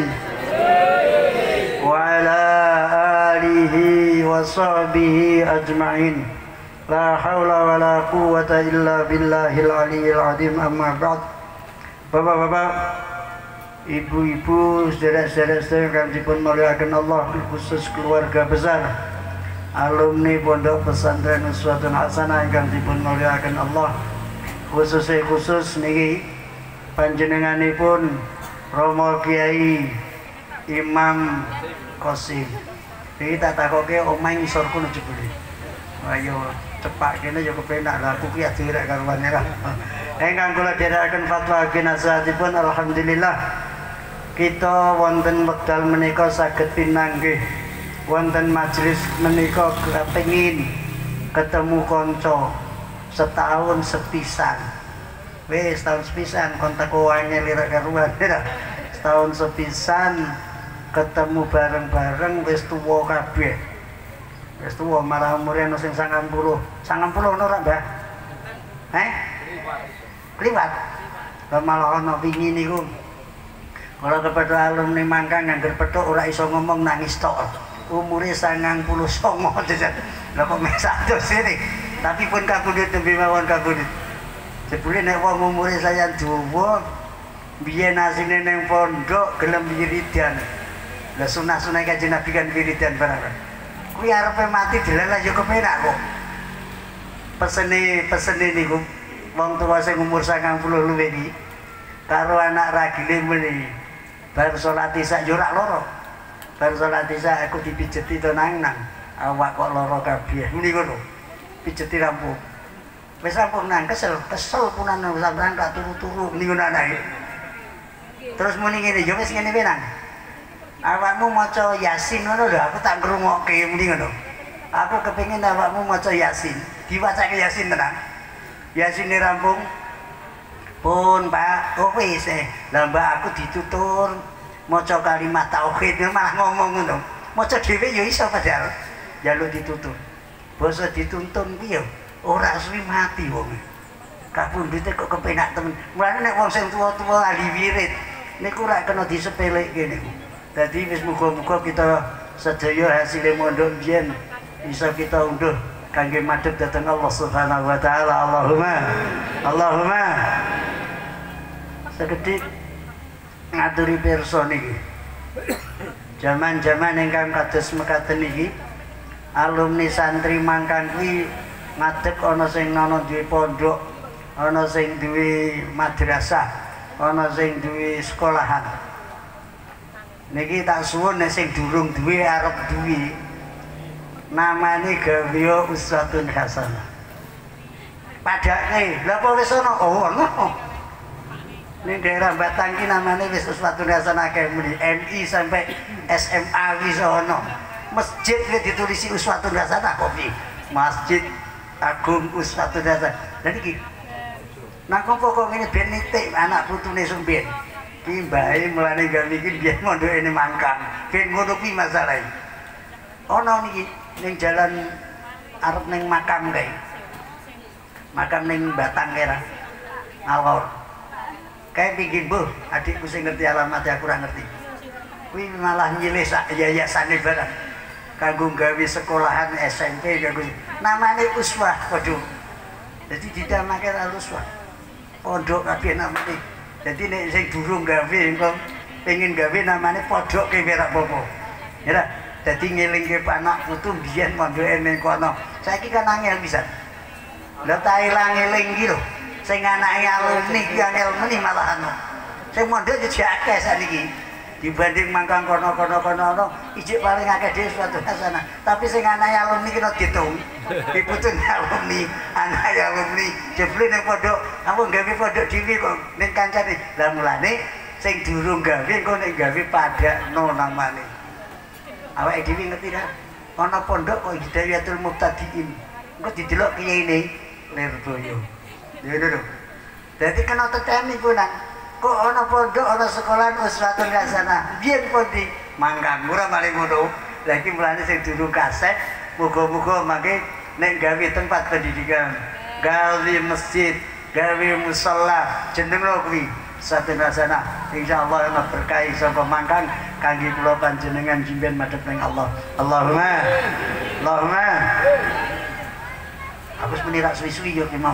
wa ala alihi wa sahbihi ajma'in. La haula wa la quwwata illa billahil aliyyil azim, amma ba'd. Bapak-bapak, ibu-ibu, saudara-saudara kang dipun mulyakaken Allah, khusus keluarga besar alumni Pondok Pesantren Uswatun Hasanah ingkang dipun mulyakaken Allah, khusus niki panjenenganipun Romo Kiai Imam Qasim. Iki tak takoke omah ngisor kono jebule. Ayo cepak kene ya kepenak lah aku ki direk karuan ya. Ingkang kula dherekaken fatwa nasihatipun alhamdulillah kita wonten wekdal menika saged pinanggih wonten majelis menika kepengin ketemu kanca setahun sepisan. Wis setahun sepisan kon teko wae lirik karuan ya. Setahun sepisan ketemu bareng-bareng wis tuwa kabeh. Wis tuwa malah umure ana sing 90. 90 ono ora, Mbah? Kliwat. Malah ana wingi niku. Kala kepethuk alumni mangkang nganggur pethuk ora iso ngomong nangis tok. Umure 99 jajan. Lah kok mek 100 ini. Tapi pun kabudut tembe mawon kabudut. Jebule nek wong umure saya dawa biyen asine ning pondok gelem wiridan. Lah sunah-sunah Kanjeng Nabi kan wiridan barang. Kuwi arepe mati dilelah yo kepenak kok. Pesene niku wong tuwa sing umur 90 luwih iki karo anak ragile meni. Bar salat isya yo ora lara. Bar salat isya aku dipijeti to nang awak kok lara kabeh. Muni ngono. Pijeti rampung. Wis rampung nang kesel punan sampean gak turu-turu niku anake. Terus muni ngene yo wis ngene wae nang. Awakmu maca Yasin ngono lho, aku tak ngrungokke muni ngono. Aku kepengin awakmu maca Yasin, diwacake Yasin tenan. Yasin rampung. Pun Pak, oh wis lah Mbak aku ditutur maca kalimat tauhid malah ngomong ngono. Maca dhewe ya iso padahal njaluk ditutur. Basa dituntun piye? Ora suwi mati wong. Kapundhute kok kepenak temen. Mulane nek wong sing tuwa-tuwa ahli wirid niku ora kena disepelekke niku. Dadi wis muga-muga kita sedaya hasil mondok biyen bisa kita unduh kangge madhep dhateng Allah Subhanahu wa taala. Allahumma sekedhik ngaturi pirsa niki. Jaman-jaman ingkang kados mekaten niki alumni santri mangkang kuwi ngadeg ana sing duwe pondok, ana sing duwe madrasah, ana sing duwe sekolahan. Niki tak suwun nek sing durung duwe arep duwe namane gawe Uswatun Hasanah. Padake, lha kok wis ana ono. Ning daerah Batang ki namane wis Uswatun Hasanah muni MI sampai SMA wis ono. Masjid wis ditulisi Uswatun Hasanah kok piye? Masjid Agung Uswatun Hasanah. Lah niki nang kok ngene ben nitik anak putune sumbien. Ki mbae mulane gawe iki biyen mondoke ini mangkang. Ben ngono kuwi masalahe. Ana niki ning jalan arep ning makam kae. Makam ning Batang kira. Ngalor. Kae bikin Bu, adikku sing ngerti alamat aku ora ngerti. Kuwi malah nyilih sak yayasane barang. kanggo gawe sekolahan SMP kanggo namane uswah padha. Jadi didamake karo uswah. Pondok kabeh namane. Jadi nek sing durung gawe engko pengen gawe namane pondok ki ora apa-apa. Ya. Dadi ngelingke anak putu biyen mondoke ning kono. Saiki kan angel pisan. Lah ta ilang eling iki lho. Sing anake alumni ki angel meni malahan. Sing mondok yo akeh sakniki. Dibanding mangkang kono ijik paling akeh dhewe suatu sana. Tapi sing anake alumni ki ditung. Diputun alumni, anak alumni jebule ning pondok, aku gawe pondok dhewe kok ning kancane. Lah mulane sing durung gawe engko nek gawe padakno namane. Awake dhewe ngerti kan? Ana pondok kok Hidayatul Mubtadiin. Engko didelok kiyaine Lirboyo. Ya lho. Dadi kena tekani ku nang kok ana pondok ana sekolahan uswatun hasanah. Biyen pondi mangkang ora maling ngono. Lah iki mulane sing durung kaset, muga-muga mangke nek gawe tempat pendidikan, gawe masjid, gawe musala, jeneng lho kuwi uswatun hasanah. Insyaallah ana berkah saka mangkang kangge kula panjenengan jimben madhep ning Allah. Allahumma. Aku menirak suwi-suwi yo ki mau.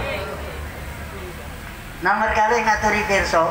Nomor kali ngaturi pirsa.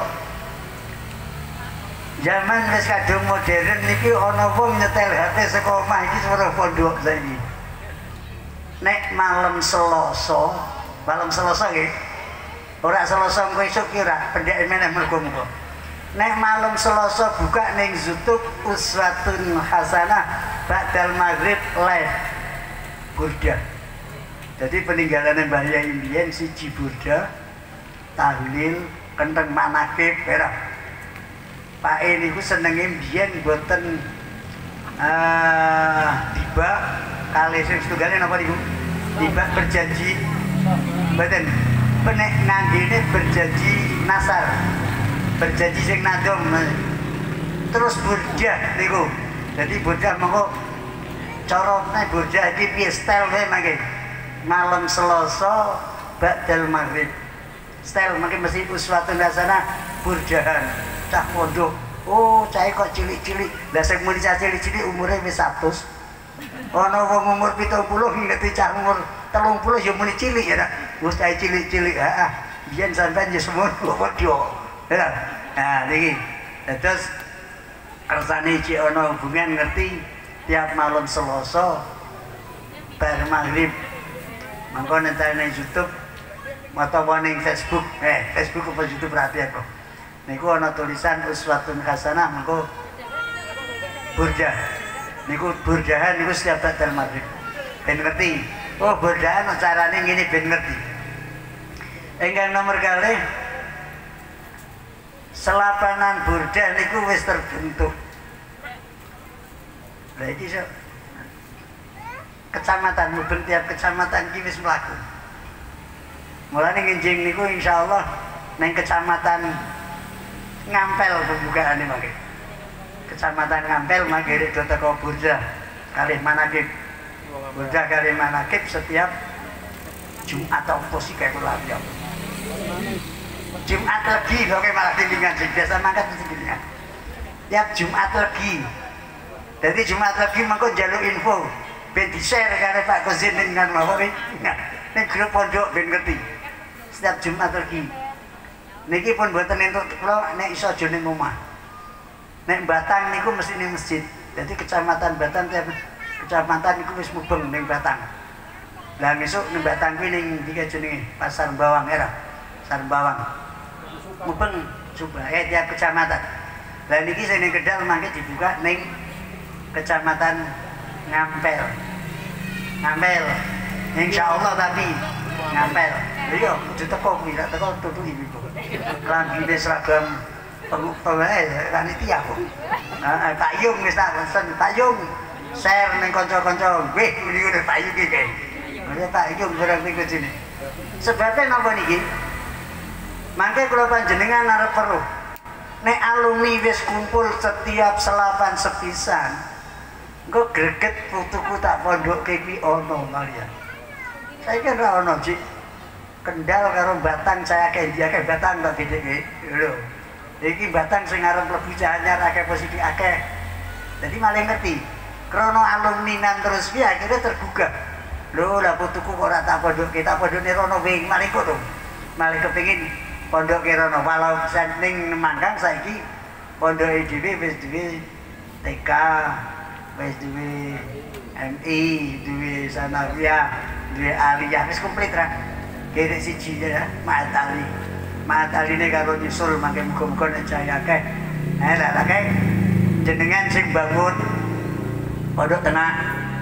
Zaman wis kadung modern niki ana wong nyetel HP saka omah iki suara pondok saiki. Nek malam Selasa nggih. Ora Selasa engko esuk ki ora pendek meneh muga-muga. Nek malam Selasa buka ning YouTube Uswatun Hasanah Ba'dal Maghrib live burda. Jadi peninggalan Mbah Yai mbiyen siji burda, tahlil, kenteng manakib, berah. Pak E niku senenge mbiyen boten tiba kali sing setunggalnya napa niku? Tiba berjanji mboten penek nganggene berjanji nasar. Berjanji sing nadom. Terus burda niku. Jadi burda mengko cara nek burda iki piye style wae mangke. Malam Selasa ba'dal maghrib. Style mungkin mesti uswatun hasanah burjahan cah pondok. Oh, cah kok cilik-cilik. Lah sing muni cah cilik-cilik umure wis 100. Ana wong umur 70 ngerti cah umur 30 ya muni cilik ya. Wis cah cilik-cilik. Heeh. Biyen sampean ya semono padha. Ya. Nah, niki. Terus kersane iki ana hubungan ngerti tiap malam Selasa bar maghrib mangko nonton ning YouTube atau ning Facebook. Facebook apa YouTube berarti aku. Niku ana tulisan uswatun hasanah mangko burda. Niku burdahan niku setiap ba'dal maghrib. Ben ngerti. Oh, burdahan carane ngene ben ngerti. Ingkang nomor kalih selapanan burda niku wis terbentuk. Lah iki kecamatan mubeng tiap kecamatan iki wis mlaku. Mulane nginjing niku insyaallah ning kecamatan Ngampel pembukaane mangke. Kecamatan Ngampel mangke do teko burda kalih manakib. Burda kalih manakib setiap Jumat atau posi kaya kula ya. Jumat legi kok malah timbingan sing biasa mangkat timbingan. Tiap Jumat legi. Jadi Jumat legi mengko njaluk info. Ben di-share karo Pak Kozin dengan mawon ning grup pondok ben ngerti. Setiap Jumat lagi. Niki pun mboten entuk kula nek iso aja ning omah. Nek Batang niku mesti ning masjid. Jadi kecamatan Batang tiap kecamatan niku wis mubeng ning Batang. Lah besok ning Batang kuwi ning iki jenenge Pasar Bawang era. Pasar Bawang. Mubeng coba tiap kecamatan. Lah niki sing ning Kedal mangke dibuka ning kecamatan Ngampel. Insyaallah tapi Ngampel. Iya, kudu teko kuwi, nek teko tutuki iku. Lambine seragam panitia kok. Heeh, Pak Yung wis tak pesen, Pak Yung share ning kanca-kanca. Wih, niku Pak Yung iki. Ora Pak Yung barang niku jene. Sebabnya napa niki? Mangke kula panjenengan arep weruh. Nek alumni wis kumpul setiap selapan sepisan, engko greget putuku tak pondokke kuwi ana malian. Saiki ora ana, Cik. Kendal karo Batang saya akeh akeh Batang tak bedheke. Lho. Iki Batang sing arep mlebu anyar akeh posisi akeh. Jadi malah ngerti. krono alumninan terus piye akhirnya tergugah. Lho lah putuku kok ora tak pondok kita pondokne rono wing malah kok to. Malah kepengin pondok rono walau ning Mangkang saiki pondok dhewe wis duwe TK, wis duwe MI, duwe Sanawiyah, duwe Aliyah wis komplit ra. Kene siji ya, Ma'atali. Ma'ataline karo nyusul mangke muga-muga nek jaya akeh. Lah akeh jenengan sing bangun pondok tengah.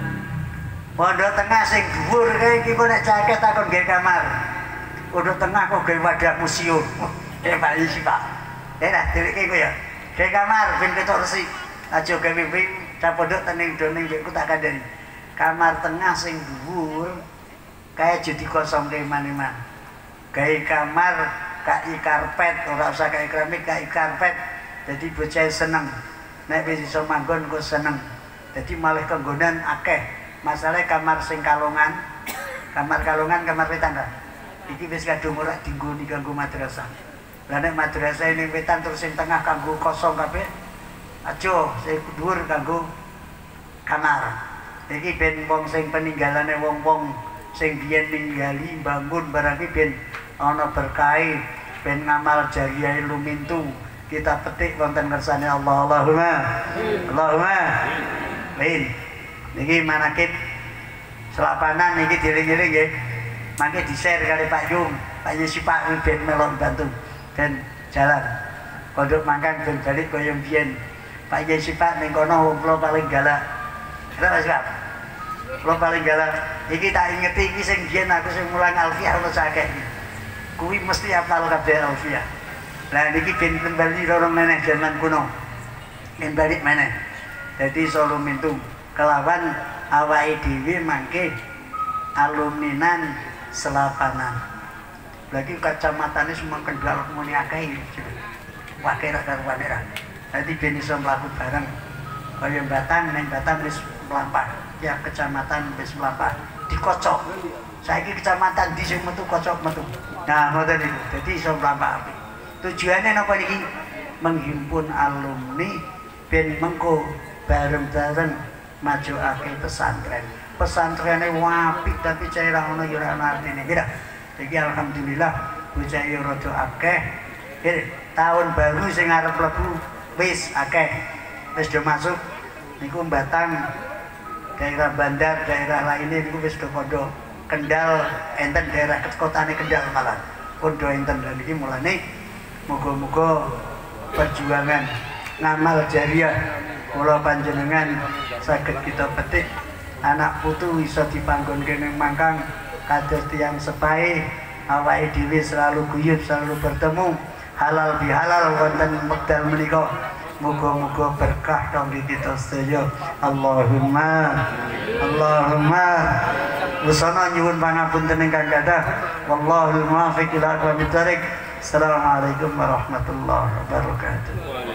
Pondok tengah sing dhuwur kae iki kok nek jaya akeh takon gawe kamar. Pondok tengah kok gawe wadah museum. Pak isi Pak. Lah dheweke ku ya. Gawe kamar ben ketok resik. Aja gawe wing cah pondok tening doning mbekku tak kandhani. Kamar tengah sing dhuwur kae aja dikosongke man-man. Gawe kamar kai karpet ora usah kai keramik, kai karpet. Jadi bocah seneng. Nek wis iso manggon kok seneng. Jadi malah kenggonan akeh. Masalah kamar sing kalongan, kamar wetan ta. Iki wis kadung ora dienggo kanggo madrasah. Lah nek madrasah ini wetan terus sing tengah kanggo kosong kabeh. Aja sing dhuwur kanggo kamar. Iki ben wong sing peninggalane wong-wong sing biyen ninggali bangun barang iki ben ana berkahe, ben ngamal jariyah lumintu. Kita petik wonten kersane Allah. Allahumma. Lain. Niki manakib selapanan niki dieling-eling nggih. Mangke di-share kali Pak Yung, Pak Yesi Pak ben melon bantu dan jalan. Pondok Mangkang ben balik kaya mbiyen. Pak Yesi Pak ning kono wong kula paling galak. Kira Mas Pak. Kula paling galak. Iki tak ingeti iki sing biyen aku sing mulang Alfiah ono sakeh. Kuwi mesti apal kabeh Alfiah. Lah niki ben kembali rorong meneh jaman kuno. Ben balik meneh. Dadi solo mintu kelawan awake dhewe mangke alumninan selapanan. Lagi kacamatane semua Kendal muni akeh. Wakil karuan era. Dadi ben iso mlaku bareng. Kaya Batang ning Batang wis mlampah. Ya kecamatan wis mlampah dikocok. Saiki kecamatan di sing metu kocok metu. Nah, ngoten niku. Dadi iso mlampah. Tujuannya napa niki? Menghimpun alumni ben mengko bareng-bareng majuake pesantren. Pesantrene apik tapi cair ono ya ora ana artine. Nggih. Iki alhamdulillah bocah yo rada akeh. Tahun baru sing arep mlebu wis akeh. Wis do masuk niku Batang, daerah Bandar, daerah lainnya niku wis do padha. Kendal enten daerah kotane Kendal malah. Padha enten dan iki mulane muga-muga perjuangan ngamal jariyah kula panjenengan saged kita petik anak putu iso dipanggonke ning Mangkang kados tiyang sepahe awake dhewe selalu guyub selalu bertemu halal bihalal wonten wekdal menika muga-muga berkah kangge kita sedaya Allahumma Usana nyuwun pangapunten ingkang kathah wallahul muwaffiq ila aqwamit thoriq. Assalamualaikum warahmatullahi wabarakatuh.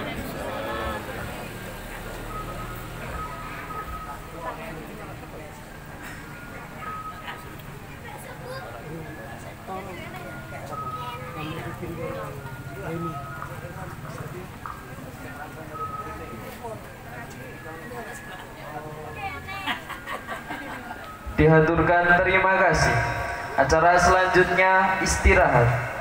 Dihaturkan terima kasih. Acara selanjutnya istirahat.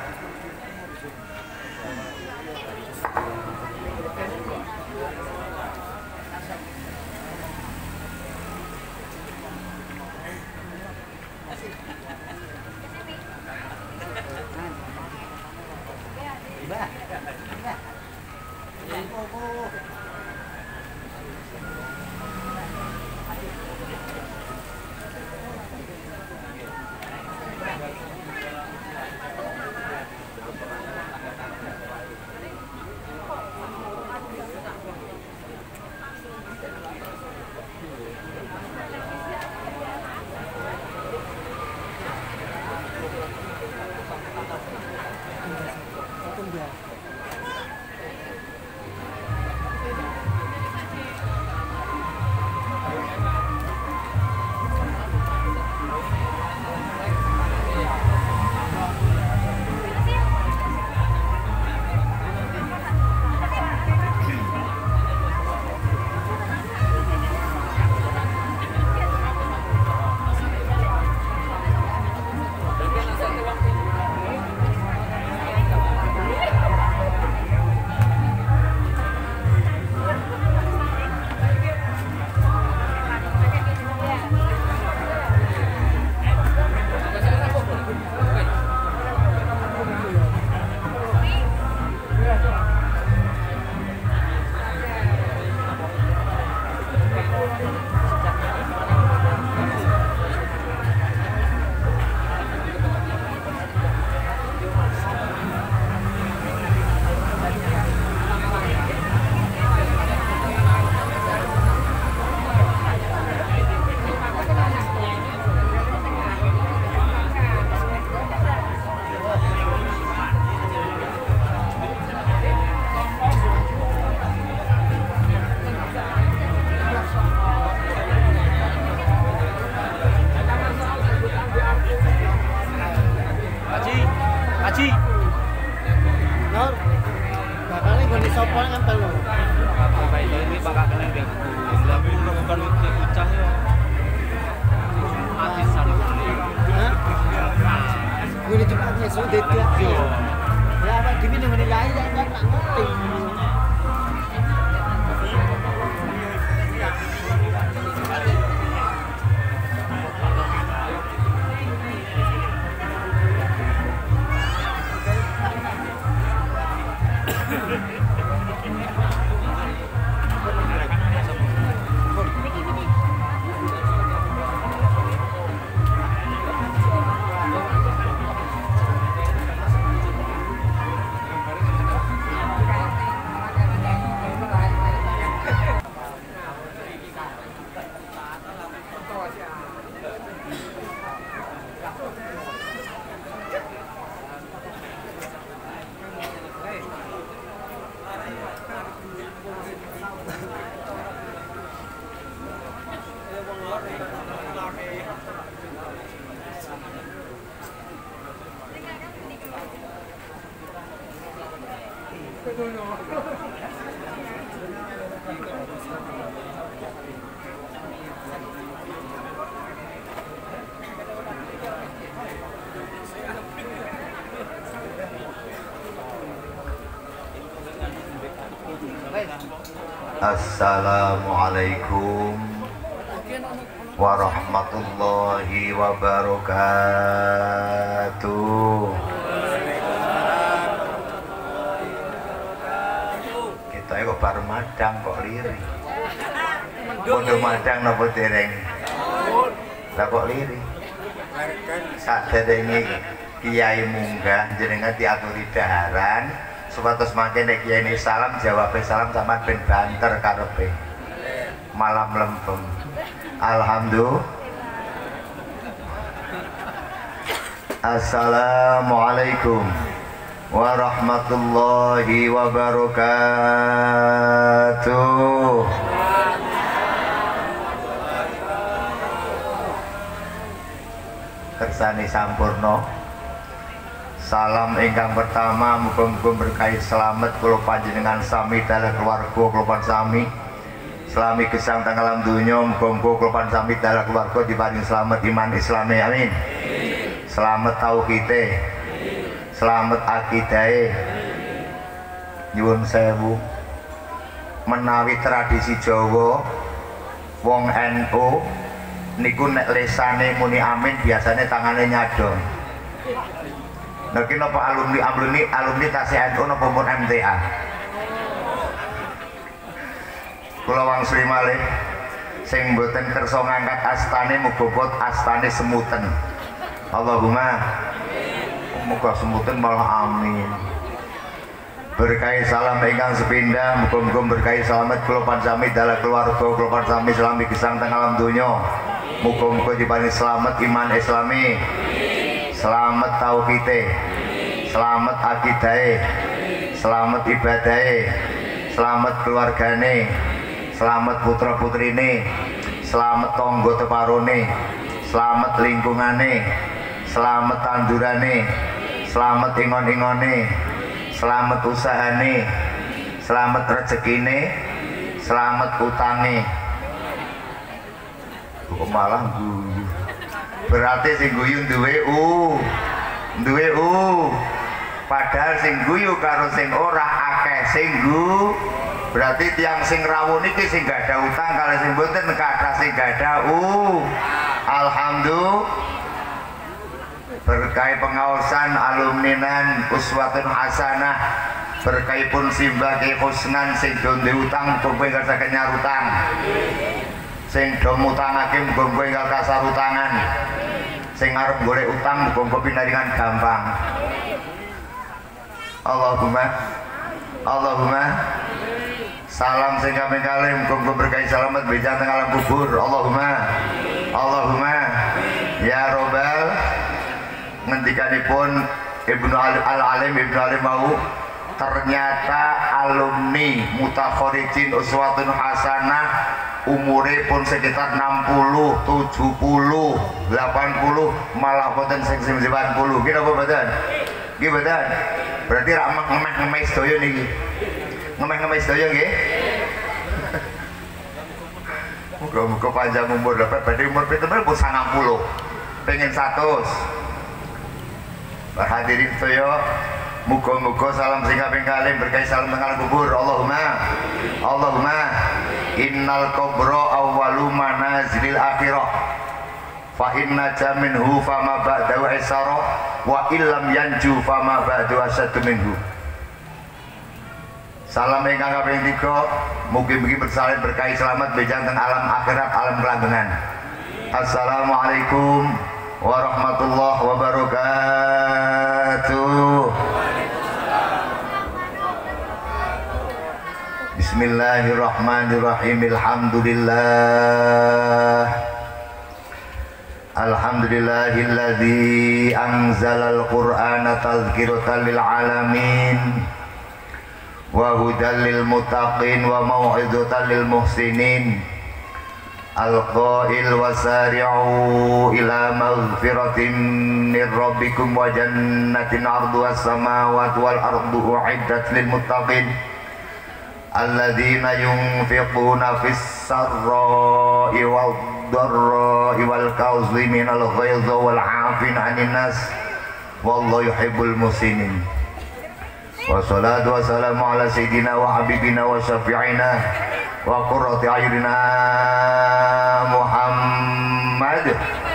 Haji. Nur. Bakale nggone sapa nempel lho. Bapak ini bakal kena dia. Tapi bukan ucang ya. Mati sana. Hah? Gue cepatnya sudah dia. Ya apa gini menilai ya kan ngerti. Assalamualaikum warahmatullahi wabarakatuh. Kita kok bar madang kok liri. Bodoh madang napa dereng? Lah kok liri? Saderenge kiai munggah jenengan diaturi daharan. Supados mangke nek kiai ini salam jawab salam sampean ben banter karepe. Malam lempem. Alhamdulillah. Assalamualaikum warahmatullahi wabarakatuh. Kersane sampurna. Salam ingkang pertama muga-muga berkahi selamat kula panjenengan sami dalam keluarga kula sami. Selami gesang teng alam dunya muga-muga kula sami dalam keluarga diparing selamat iman Islami amin. Selamat tauhide. Selamat akidahe. Nyuwun sewu. Menawi tradisi Jawa wong NU niku nek lesane muni amin biasanya tangane nyadong. Niki napa alumni tasih NU napa pun MTA? Kula wangsuli malih sing mboten kersa ngangkat astane muga astane semuten. Allahumma muga semuten malah amin. Berkahi salam ingkang sepindah muga-muga berkahi selamat kula pansami dalam keluarga kula pansami selami gesang teng alam donya. Muga-muga diparingi selamat iman Islami. Selamat tauhide, selamat akidahe, selamat ibadahe, selamat keluargane, selamat putra putrine, selamat tangga teparone, selamat lingkungane, selamat tandurane, selamat ingon-ingone, selamat usahane, selamat rezekine, selamat utange. Kok malah guyu. Berarti sing guyu duwe padahal sing guyu karo sing ora akeh sing berarti tiang sing rawuh niki sing gak ada utang kalau sing mboten kathah sing gak ada alhamdulillah berkahi pengaosan alumninan uswatun hasanah berkahi pun simbah husnan sing do utang muga ingkang saged nyarutang sing do mutangake muga ingkang kasarutangan sing arep golek utang muga pinaringan gampang. Allahumma salam sing kami kalih muga berkahi selamat bejang teng alam kubur. Allahumma ya robbal ngendikanipun Ibnu Al-Alim mau ternyata alumni mutakharijin uswatun hasanah umure pun sekitar 60, 70, 80 malah boten sing 90 kira apa boten Nggih mboten. Berarti rak ngemeh-ngemeh sedaya niki. Ngemeh-ngemeh sedaya nggih. Muga-muga panjang umur dapat badhe umur pinten pun 90. Pengen 100. Hadirin sedaya, muga-muga salam sing kaping kalih berkah salam tengah kubur. Allahumma innal qabra awwalu manazilil akhirah. Fa inna jaminhu fama ba'dahu isara wa illam yanju fama ba'du asyaddu minhu. Salam ingkang kaping 3, mugi-mugi bersalin berkahi selamat bejang teng alam akhirat alam kelanggengan. Assalamualaikum warahmatullahi wabarakatuh. Bismillahirrahmanirrahim. Alhamdulillahilladzi anzalal qur'ana tadhkiratan lil alamin wa hudan lil muttaqin wa mau'izatan lil muhsinin. Al-qail wasari'u ila maghfiratin min rabbikum wa jannatin 'arduha as-samawati wal ardu u'iddat lil muttaqin alladzina yunfiquna fis sarra'i wad dharra'i wal kaziminal ghaidha wal 'afina 'anil nas wallahu yuhibbul muhsinin. Wassalatu wassalamu ala sayyidina wa habibina wa syafi'ina wa qurrati a'yunina Muhammad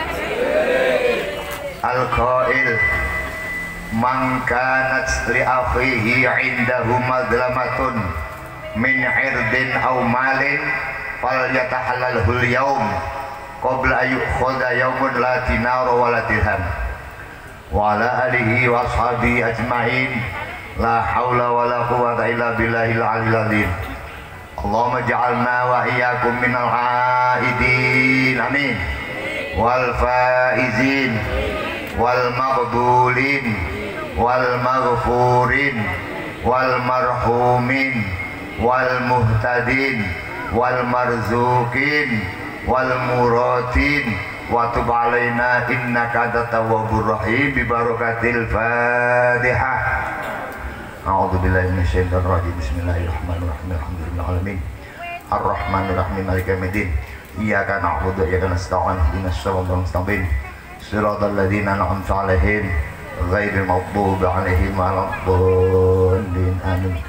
al-qail man kanat li akhihi 'indahu madlamatun min 'irdin aw malin falyatahallalhu al-yawm qabla an yu'khadha yawmun la dinara wa la dirham. Wa ala alihi wa ashabihi ajma'in. La haula wa la quwwata illa billahil aliyyil azim. Allahumma ja'alna wa iyyakum minal aidin. Amin. Wal faizin wal maqbulin wal maghfurin wal marhumin wal muhtadin wal marzuqin wal muradin wa tub alaina innaka antat tawwabur rahim bi barakatil Fatihah. A'udzu billahi minasyaitonir rajim. Bismillahirrahmanirrahim. Alhamdulillahil alamin. Arrahmanir rahim. Maliki yaumiddin. Iyyaka na'budu wa iyyaka nasta'in. Ihdinas siratal mustaqim. Siratal ladzina an'amta 'alaihim ghairil maghdubi 'alaihim waladdallin. Amin.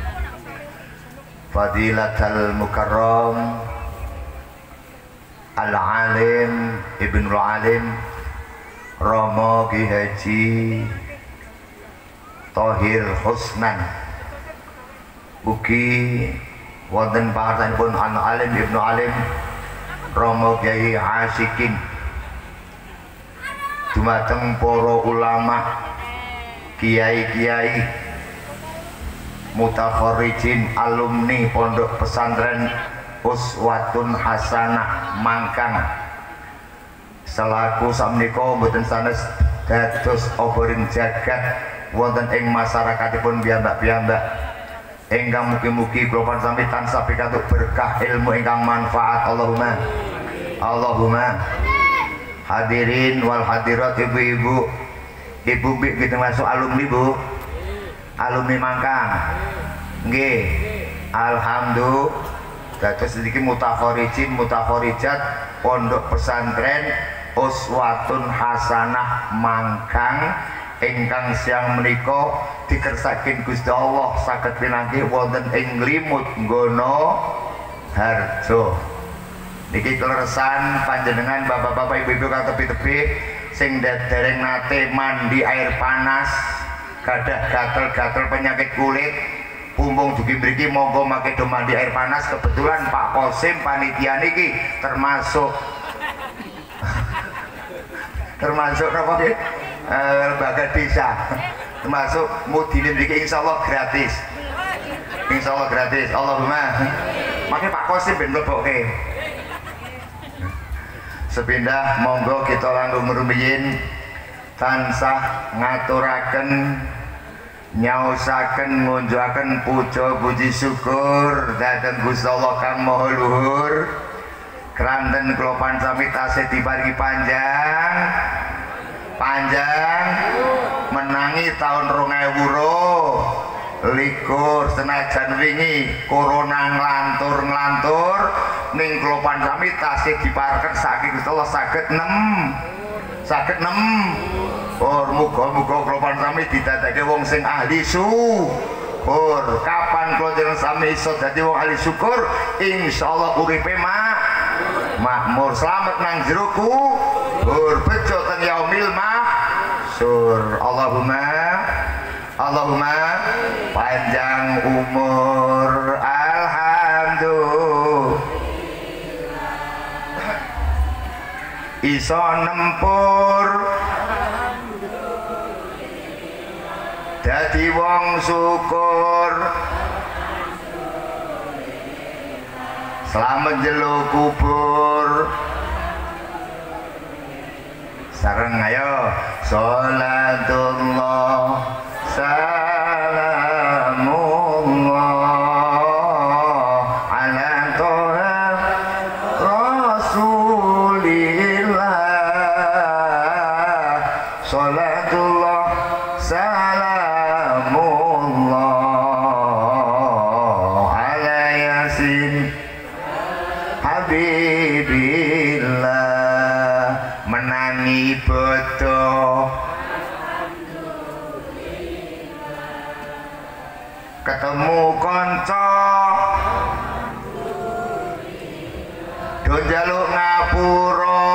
Fadilatul mukarram al-alim ibnul alim Romo Ki Haji Thohir Husnan, ugi wonten pangarsanipun al-alim ibnu alim Romo Kyai Asikin, dumateng para ulama, kiai-kiai, mutakharrijin, alumni pondok pesantren Uswatun Hasanah Mangkang, selaku sakmenika mboten sanes dados obering jagat wonten ing masyarakatipun piyambak-piyambak ingkang mugi-mugi kula sami tansah pikantuk berkah ilmu ingkang manfaat. Allahumma. Hadirin wal hadirat, ibu-ibu, ibu kita masuk alumni Bu, alumni Mangkang nggih. Alhamdulillah dados sedikit mutakharijin mutakharijat pondok pesantren Uswatun Hasanah Mangkang ingkang siang menika dikersakaken Gusti Allah saged pinanggih wonten ing Limut Nggono Harjo. Niki kleresan panjenengan bapak-bapak ibu-ibu kang tepi-tepi sing dereng nate mandi air panas, gadah gatel-gatel penyakit kulit, pumpung dugi mriki monggo makedo mandi air panas. Kebetulan Pak Kosim panitia niki termasuk apa nggih? Lembaga desa, termasuk mudine mriki insyaallah gratis. Insyaallah gratis. Allahumma. Maka Pak Kosim ben mlebokke. Sepindah monggo kita langkung rumiyin tansah ngaturaken nyausaken ngunjukaken puja puji syukur dhateng Gusti Allah kang Maha Luhur. Kranten kula pansami tasih diparingi panjang menangi tangi tahun 2022 senajan wingi corona nglantur ning Klopan Sami tasih diparken saking Gusti Allah saged 6 muga-muga Klopan Sami didadake wong sing ahli syukur. Kapan kula jenengan sami iso dadi wong ahli syukur, insyaallah uripe makmur. Selamat nang jero kubur, bejo teng yaumil mahsyur. Allahumma panjang umur, alhamdulillah iso nempur dadi wong syukur. Selamat jelo kubur sareng ayo sholatullah salamullah ala toha rasulillah sholatullah salamullah ala yasin habibillah menangi beto ketemu konco do njaluk ngapura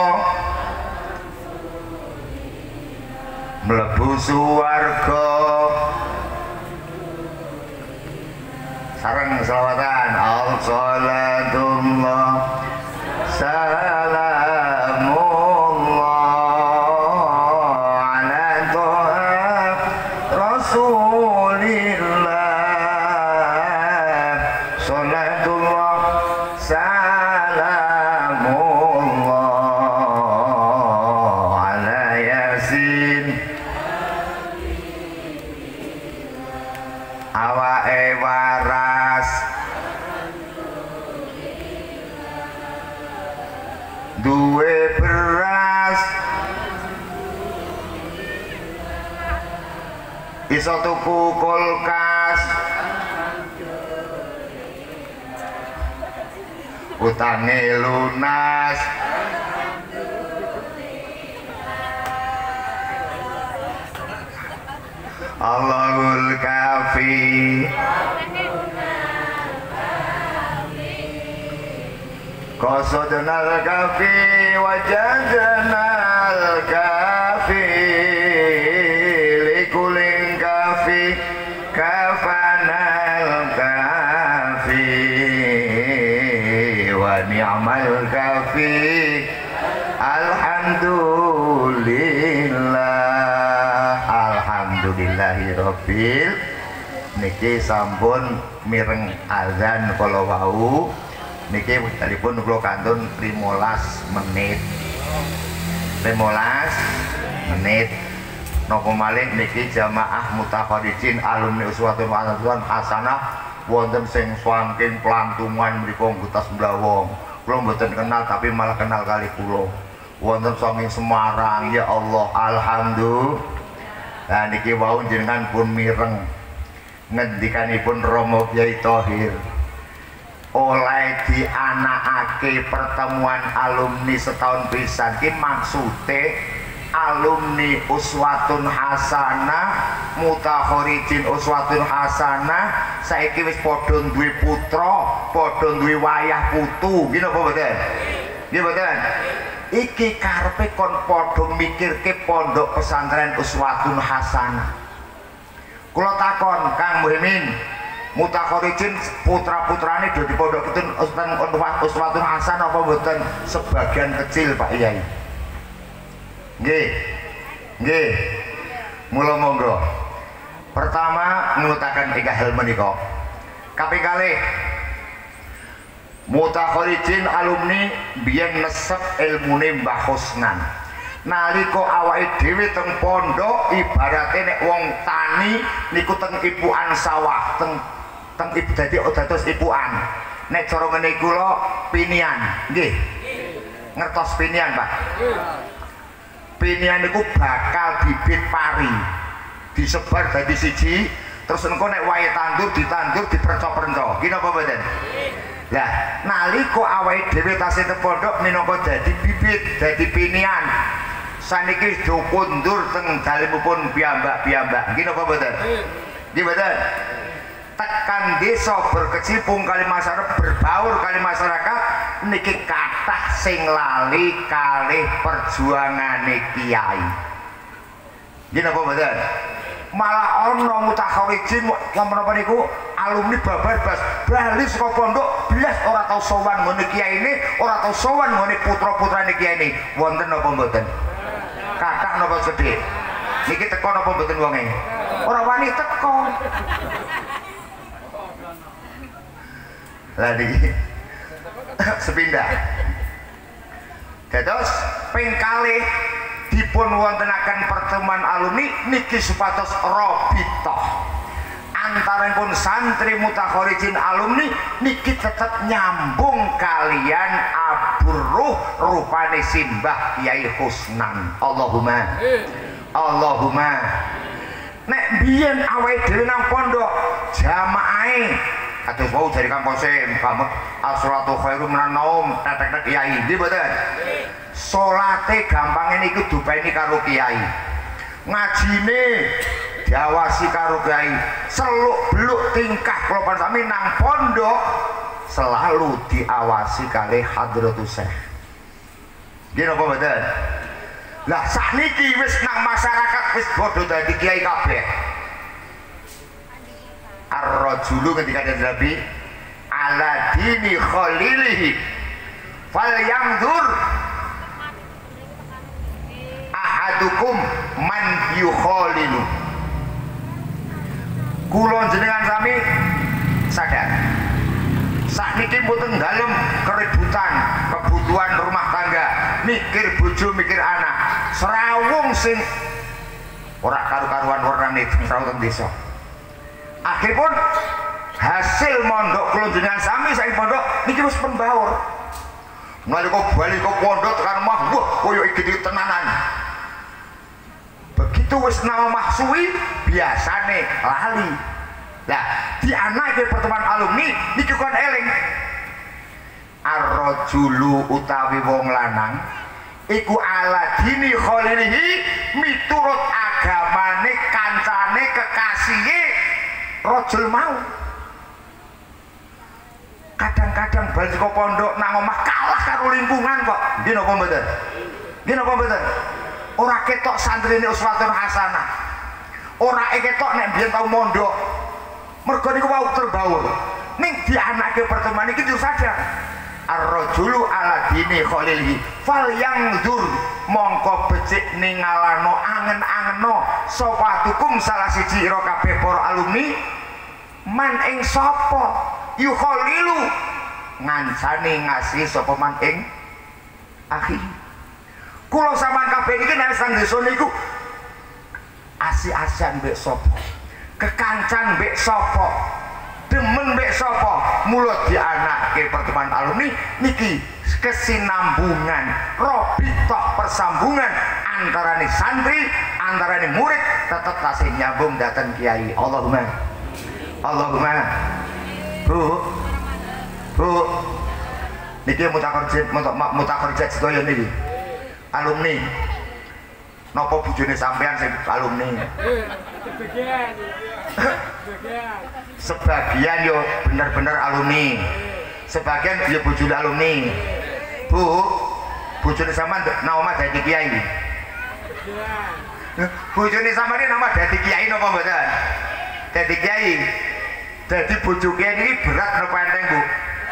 mlebu swarga sareng selawatan al-salatullah salamullah ala toha rasulillah salatullah salamullah ala yasin awake waras duwe beras iso tuku kulkas utange lunas Allahul kafi qasadnal kafi wajadnal kafi likulin kafi kafanal kafi wa ni'mal kafi alhamdulillah alhamdulillahirabbil niki sampun mireng azan kala wau niki wektalipun kula kantun 15 menit napa malih niki jamaah mutakharisin alumni uswatun hasanah wonten sing saking plantungan mriku nggutas blawong kula mboten kenal tapi malah kenal kali kula wonten saking Semarang ya Allah alhamdulillah. Nah niki wau jenengan pun mireng ngendikanipun Romo Kyai Thohir oleh dianakake pertemuan alumni setahun pisan ki maksude alumni uswatun hasanah mutakhorijin uswatun hasanah saiki wis padha duwe putra padha duwe wayah putu nggih napa mboten nggih mboten iki karepe kon padha mikirke pondok pesantren uswatun hasanah. Kula takon Kang Muhyiddin mutakhorijin putra-putrane do di pondok itu uswatun hasanah apa mboten? Sebagian kecil Pak Yai. Nggih. Mula monggo. Pertama ngutaken ingkang hal menika. Kaping kalih mutakhorijin alumni biyen nesep ilmune Mbah Husnan. Nalika awake dhewe teng pondok ibarate nek wong tani niku teng ipukan sawah, teng dadi dados ipukan. Nek cara ngene kula pinian, nggih. Ngertos pinian, Pak? Pinian niku bakal bibit pari. disebar dadi siji, terus engko nek wae tandur ditandur diperco-perco. Ki napa mboten? Lah, nalika awake dhewe tasih teng pondok minangka dadi bibit, dadi pinian. Saniki do kondur teng dalemipun piyambak-piyambak. Ki napa mboten? Nggih mboten? Tekan desa berkecimpung kali masyarakat, berbaur kali masyarakat niki kathah sing lali kalih perjuangane kiai. Nggih napa mboten? Malah ana mutakharijin menapa niku alumni babar bas bali saka pondok blas ora tau sowan ngene kiai ini, ora tau sowan ngene putra-putrane kiai ini. Wonten napa mboten? Kathah napa gedhe? Niki teko napa mboten wonge? Ora wani teko. Lah niki sepindah. Dados ping kalih dipun wontenaken pertemuan alumni niki supados rabithah antaranipun santri mutakharijin alumni niki tetep nyambung kalian aburuh rupane simbah Kiai Husnan. Allahumma Allahumma. Nek biyen awake dhewe nang pondok jamaahe kados wau dari Kang Kosim pamit as-salatu khairum minan naum tetek kiai nggih mboten. Salate gampange niku dupeni karo kiai. Ngajine diawasi karo kiai. Seluk-beluk tingkah kula sami nang pondok selalu diawasi kalih Hadratus Syekh. Nggih napa mboten? Lah sakniki wis nang masyarakat wis padha dadi kiai kabeh. Ar-rajulu ketika dia Nabi ala dini khalilihi fal yangdur ahadukum man yukhalilu. Kula jenengan sami sadar sakniki mboten dalem keributan kebutuhan rumah tangga, mikir bojo mikir anak, serawung sing ora karu-karuan warnane serawung desa. Akhiripun hasil mondok kula jenengan sami saking pondok niki wis pembaur. Nalika bali ke pondok tekan mah wah koyo iki tenanan. Begitu wis nama mahsuwi biasane lali. Lah di anake pertemuan alumni niki kon eling. Ar-rajulu utawi wong lanang iku ala dini khalilihi miturut agamane kancane kekasih rojul mau. Kadang-kadang bali saka pondok nang omah kalah karo lingkungan kok. Nggih napa mboten? Nggih napa mboten? Ora ketok santrine uswatun hasanah. Ora ketok nek biyen tau mondok. Mergo niku wau terbaur. Ning dianake pertemuan iki kudu sadar. Ar-rajulu ala dini khalilihi fal yangdur mongko becik ningalano angen-angeno sapa tukum salah siji ira kabeh para alumni man ing sapa yukhalilu ngancani ngasih sapa man ing akhi. Kula sampean kabeh iki nek sang desa niku asi-asian mbek sapa, kekancan mbek sapa, demen mbek sapa, mulut dianake pertemuan alumni niki kesinambungan rabithah persambungan antarane santri antarane murid tetep tasih nyambung dateng kiai. Allahumma Allahumma. Bu niki mutakharijat sedaya niki alumni napa bojone sampean sing alumni? Sebagian yo bener-bener alumni, sebagian dia bojone alumni. Bu, bojone sampean nama dadi kiai. Bojone sampean nama dadi kiai napa mboten? Dadi kiai. Dadi bojo kiai iki berat napa enteng, Bu?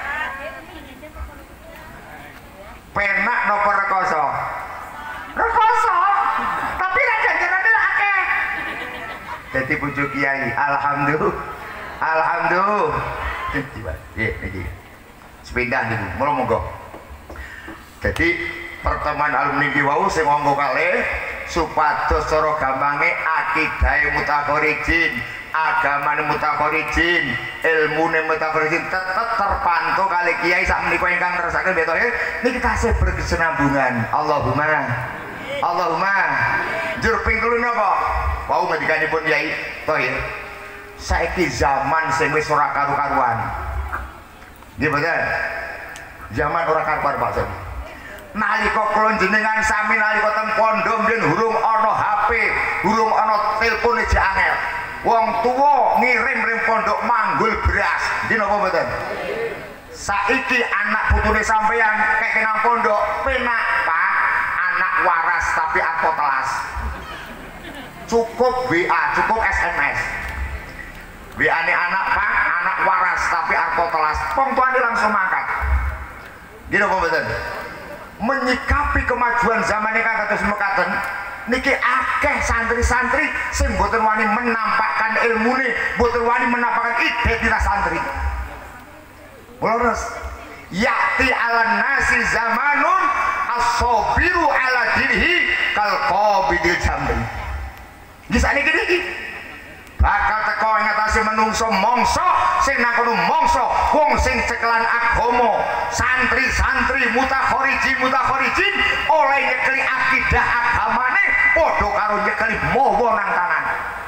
Penak napa rekoso? Rekoso. Tapi nek ganjarane akeh. Dadi bojo kiai, alhamdulillah. Alhamdulillah. Nggih, niki. Sepindah niku, monggo. Jadi pertemuan alumni ki wau sing monggo kalih supados cara gampange akidahe mutakharijin, agamane mutakharijin, ilmune mutakharijin tetep terpantau kali kiai sak menika ingkang nerusaken betoke niki tasih berkesinambungan. Allahumma Allahumma. Njur ping 3 napa? wau ngendikanipun Kyai Thohir saiki zaman sing wis ora karu-karuan nggih mboten zaman ora karu-karuan Pak Sadi nalika kula jenengan sami nalika teng pondok mbiyen hurung ana HP hurung ana telepon aja angel wong tuwa ngirim pondok manggul beras nggih napa mboten saiki anak putune sampeyan kek nang pondok penak Pak anak waras tapi arpo telas cukup WA cukup SMS WA ini anak Pak anak waras tapi arpo telas wong tuane langsung mangkat gitu apa betul menyikapi kemajuan zaman ini kados mekaten niki akeh santri-santri sing boten wani menampakkan ilmune boten wani menampakkan identitas santri Lurus yakti ala nasi zamanun as-sabiru ala dirihi kal qabidil jamri bisa niki bakal teko ngatasi menungso mongso sing nang kono mongso wong sing cekelan agama santri-santri mutakhorijin oleh nyekeli akidah agamane padha karo nyekeli mawa nang tangan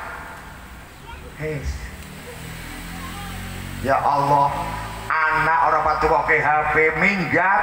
ya Allah anak orang patu kok ke HP minggat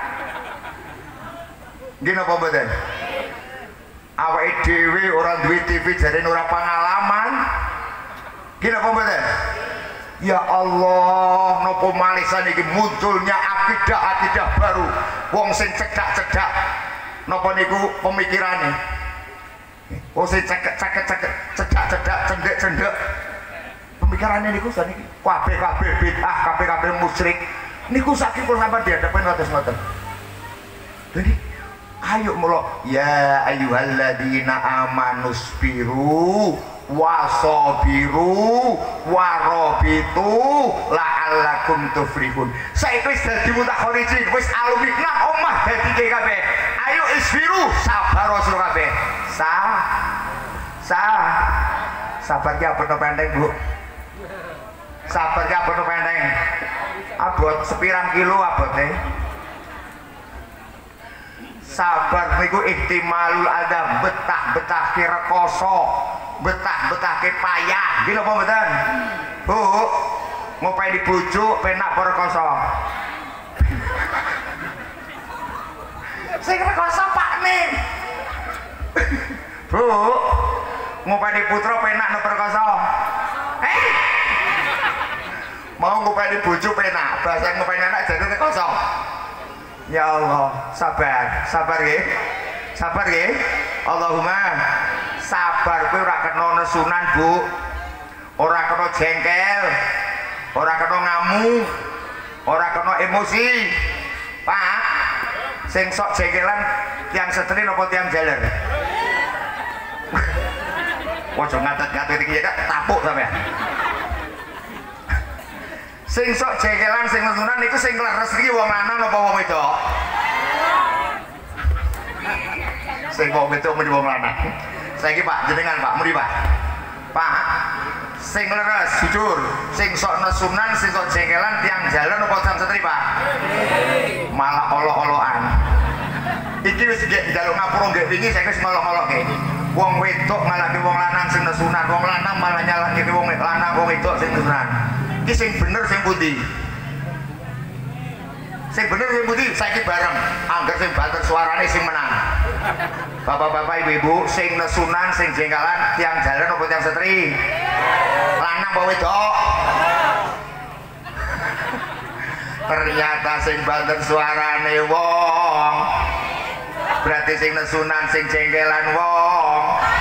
gini apa badan awake dhewe orang duwe TV jadi ora pengalaman gini apa badan ya Allah nopo malisan iki munculnya akidah baru wong sing cedak nopo niku pemikirane wong sing cedak cendek pemikirannya niku saniki kabeh bid'ah kabeh musyrik niku saking kula sampeyan dihadapan kados ngoten. Jadi ayo mulo ya ayyuhalladzina amanusbiru wasabiru warabitu la'allakum tuflihun. Saiki wis dadi mutakhorijin wis alumni nang omah dadi kabeh. Ayo isbiru sabar sira kabeh. Sabar ki abot pendek Bu. Sabar ki abot pendek. Abot sepirang kilo abote. Sabar niku ihtimalul adab betah ki rekoso, betah ki payah. Nggih napa mboten? Bu, ngopae di bojo penak apa rekoso? Sing rekoso pakne. Bu, ngopae di putra penak napa rekoso? Mau ngopae di bojo penak, bahasa ngopae anak jadi rekoso. Ya Allah, sabar nggih. Allahumma sabar kowe ora kena nesunan, Bu. Ora kena jengkel, ora kena ngamuk, ora kena emosi. Pak, sing sok jengkelan tiang setri napa tiang jaler? Ojo ngatet-ngatet iki ya, tapuk sampean. Sing sok jengkelan sing nesunan niku sing leres iki wong lanang apa wong wedok? Sing wong wedok muni wong lanang. Saiki Pak jenengan Pak muni Pak. Pak sing leres jujur, sing sok nesunan, sing sok jengkelan tiang jalan apa tiang setri Pak? Malah olo-oloan. Iki wis njaluk ngapura nggih wingi saiki wis ngolok-ngolokke. Wong wedok ngalahke wong lanang sing nesunan, wong lanang malah nyalahke wong lanang wong wedok sing nesunan. Iki sing bener sing pundi? Sing bener sing pundi? Saiki bareng. Angger sing banter suarane sing menang. Bapak-bapak ibu-ibu sing nesunan sing jengkalan tiang jalan apa tiang setri? Lanang apa wedok? Ternyata sing banter suarane wong. Berarti sing nesunan sing jengkelan wong.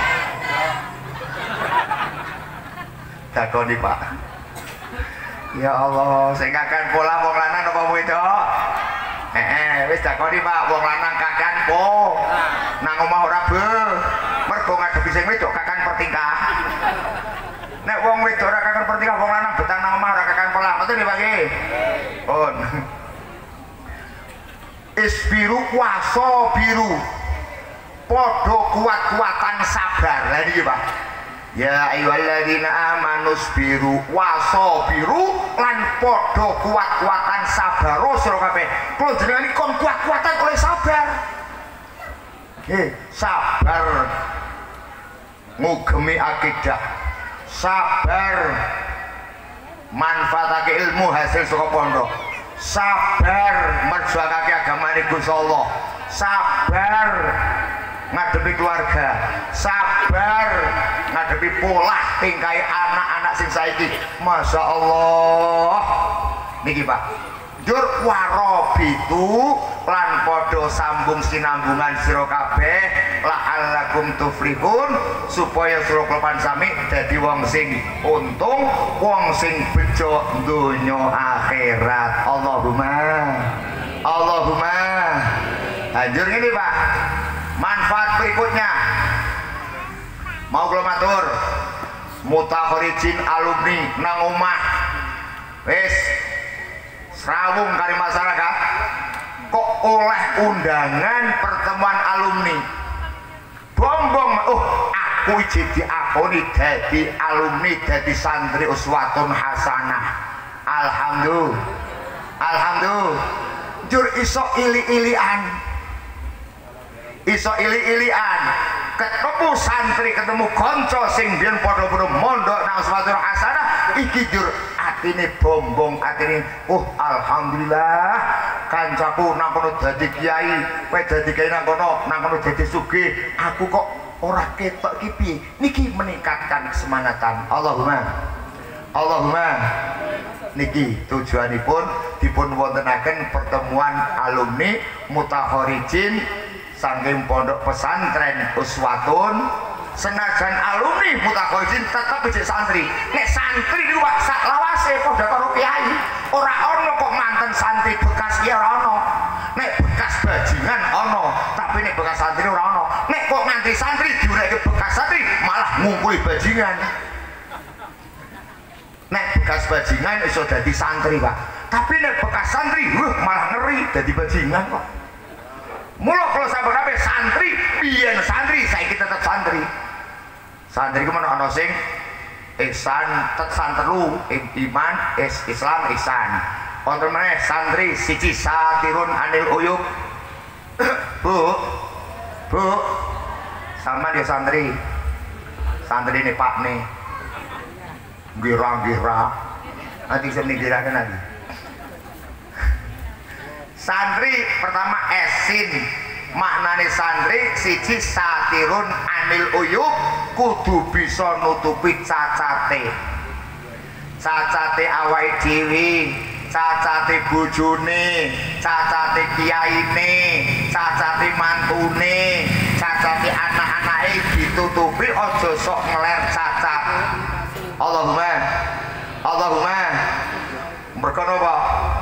Takoni Pak. Ya Allah, sing kakan pola wong lanang apa wedok? Wis dakoni Pak, wong lanang kakan po. Nang omah ora be. Mergo ngadepi sing wedok kakan pertingkah. Nek wong wedok ora kakan pertingkah, wong lanang betang nang omah ora kakan pola. Ngoten nggih Pak nggih. Pun. Isbiru waso biru. Padha kuat-kuatan sabar. Lah niki Pak. Ya ayyuhalladzina amanusbiru wasabiru lan padha kuat-kuatan sabar sira kabeh. Kula jenengan iki kon kuat-kuatan oleh sabar. Sabar. ngugemi akidah, sabar manfaatake ilmu hasil saka pondok, sabar merjuangake agamane Gusti Allah, sabar ngadepi keluarga, sabar ngadepi pola tingkai anak-anak sing saiki. Masya Allah niki Pak jur warobitu lan podo sambung sinambungan sira kabeh la'allakum tuflihun, supaya sira klepan sami dadi wong sing untung, wong sing bejo donya akhirat. Allahumma anjur ngene Pak, manfaat berikutnya mau kula matur mutakharijin alumni nang omah wis serawung kali masyarakat kok oleh undangan pertemuan alumni bombong. Aku jadi diakoni dadi alumni, dadi santri uswatun hasanah. Alhamdulillah jur iso ili-ilian ketemu santri, ketemu konco sing biyen padha-padha mondok nang uswatun hasanah iki jur atine bombong, atine alhamdulillah kancaku nang kono dadi kiai, kowe dadi kiai nang kono dadi sugih, aku kok ora ketok iki piye. Niki meningkatkan kesemangatan. Allahumma niki tujuanipun dipun wontenaken pertemuan alumni mutakharijin saking pondok pesantren Uswatun. Senajan alumni mutakharijin tetep jadi santri. Nek santri niku sak lawase padha karo kiai. Ora ana kok manten santri bekas ya ora ana. Nek bekas bajingan ana, tapi nek bekas santri ora ana. Nek kok nganti santri diureke bekas santri malah ngumpuli bajingan. Nek bekas bajingan iso dadi santri Pak. Tapi nek bekas santri malah ngeri dadi bajingan kok. Mula kalau sahabat santri, biyen santri, saiki tetep santri. Santri ku ana sing ihsan, telu, iman, Islam, ihsan. Wonten meneh santri siji satirun anil uyub. Bu, sama dia santri. Santri ini Pak nih. Gira-gira. Nanti saya menggirakan lagi. Santri pertama esin, maknane santri siji satirun anil uyub, kudu bisa nutupi cacate awake dhewe, cacate bojone, cacate kiyaine, cacate mantune, cacate anak-anake ditutupi, aja sok ngeler cacat. Allahumma mergo napa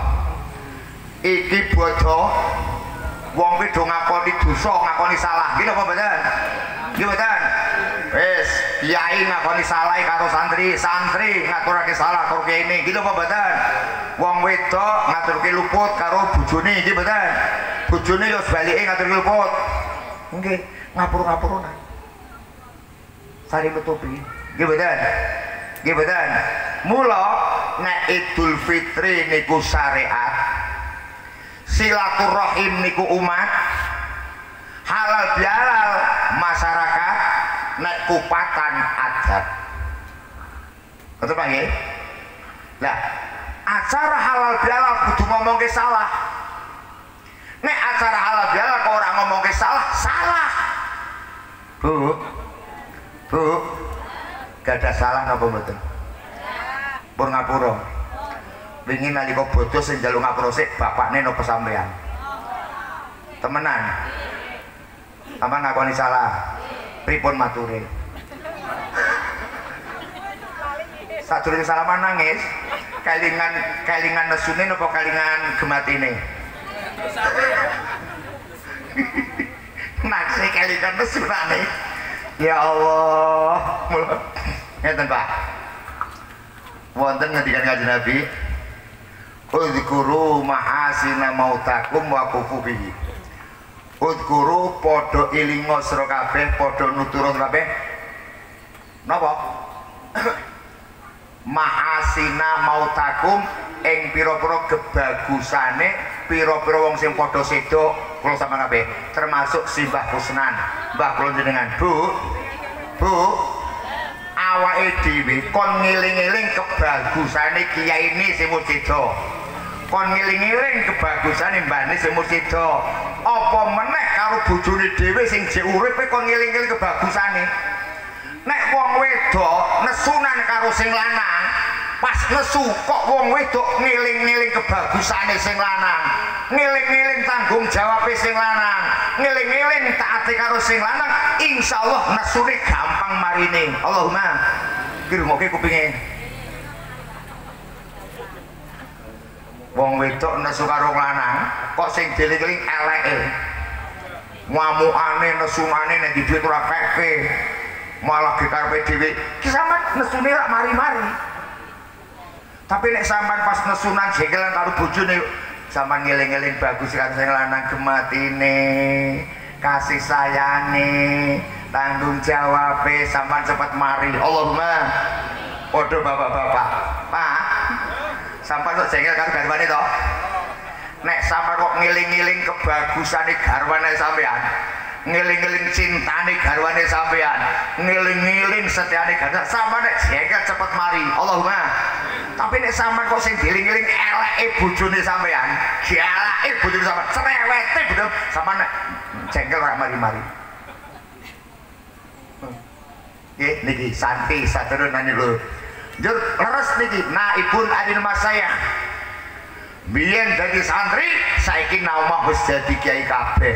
iki bodoh wong kuwi do ngakoni dosa, ngakoni salah. Nggih napa mboten? Nggih mboten? Wis, kiai ngakoni salah karo santri, santri ngaturake salah karo kiyaine. Nggih napa mboten? Wong wedok ngaturke luput karo bojone. Nggih mboten? Bojone yo sebalike ngaturke luput. Nggih, ngapura-ngapura. Sari nutupi. Nggih mboten? Nggih mboten? Mula nek Idul Fitri niku syariat, silaturahim niku umat, halal bihalal masyarakat, nek kupatan adat. Betul Pak nggih? Lah, acara halal bihalal kudu ngomongke salah. Nek acara halal bihalal kok ora ngomongke salah, salah. Bu, gak ada salah napa mboten? Pun ngapura. Wingi nalika bodoh sing njaluk ngapura sik bapakne napa sampean? Temenan. Sampeyan ngakoni salah. Pripun mature? Sadurunge salaman nangis, kelingan nesune napa kelingan gematine? Nangis kelingan nesunane. Ya Allah. Ngeten Pak. Wonten ngendikan Kanjeng Nabi, "Udzkuru ma'asina mautakum wa kufu bihi." Udzkuru padha ilinga sira kabeh, padha nuturut kabeh. Napa? Ma'asina mautakum ing pira-pira kebagusane pira-pira wong sing padha sedo kula sampeyan kabeh, termasuk Simbah Kusnan. Mbah kula jenengan, Bu. Bu, awake dhewe kon ngiling-iling kebagusane kiai ini sing musida. Kon ngiling-iling kebagusane mbane sing musida. Apa meneh karo bojone dhewe sing jek urip kon ngiling-iling kebagusane. Nek wong wedok nesunan karo sing lanang, pas nesu kok wong wedok ngiling-ngiling kebagusane sing lanang, ngiling-ngiling tanggung jawabe sing lanang, ngiling-ngiling taati karo sing lanang, insyaallah nesune gampang marine. Allahumma kirungoke kupinge. Wong wedok nesu karo lanang kok sing dieling-eling eleke, ngamukane nesumane nek di dhuwit ora keke, malah dikarepe dhewe ki sampean nesune rak mari-mari. Tapi nek sampean pas nesunan jengkelan karo bojone sampean ngeling-eling bagus kan sing lanang gematine, kasih sayange, tanggung jawabe sampean cepet mari. Allahumma padha bapak-bapak. Pak, sampean kok jengkel karo garwane to? Nek sampean kok ngeling-eling kebagusane garwane sampean, ngiling-ngiling cintane garwane sampean, ngiling-ngiling setiane garwane sampean nek jengkel cepet mari. Allahumma. Tapi nek sampean kok sing dieling-eling eleke bojone sampean, eleke bojone sampean, cerewete bojone sampean nek jengkel ora mari-mari. Nggih niki santi saturunane lho. Njur leres niki naibun adin mas saya. Biyen dadi santri, saiki naomah wis dadi kiai kabeh.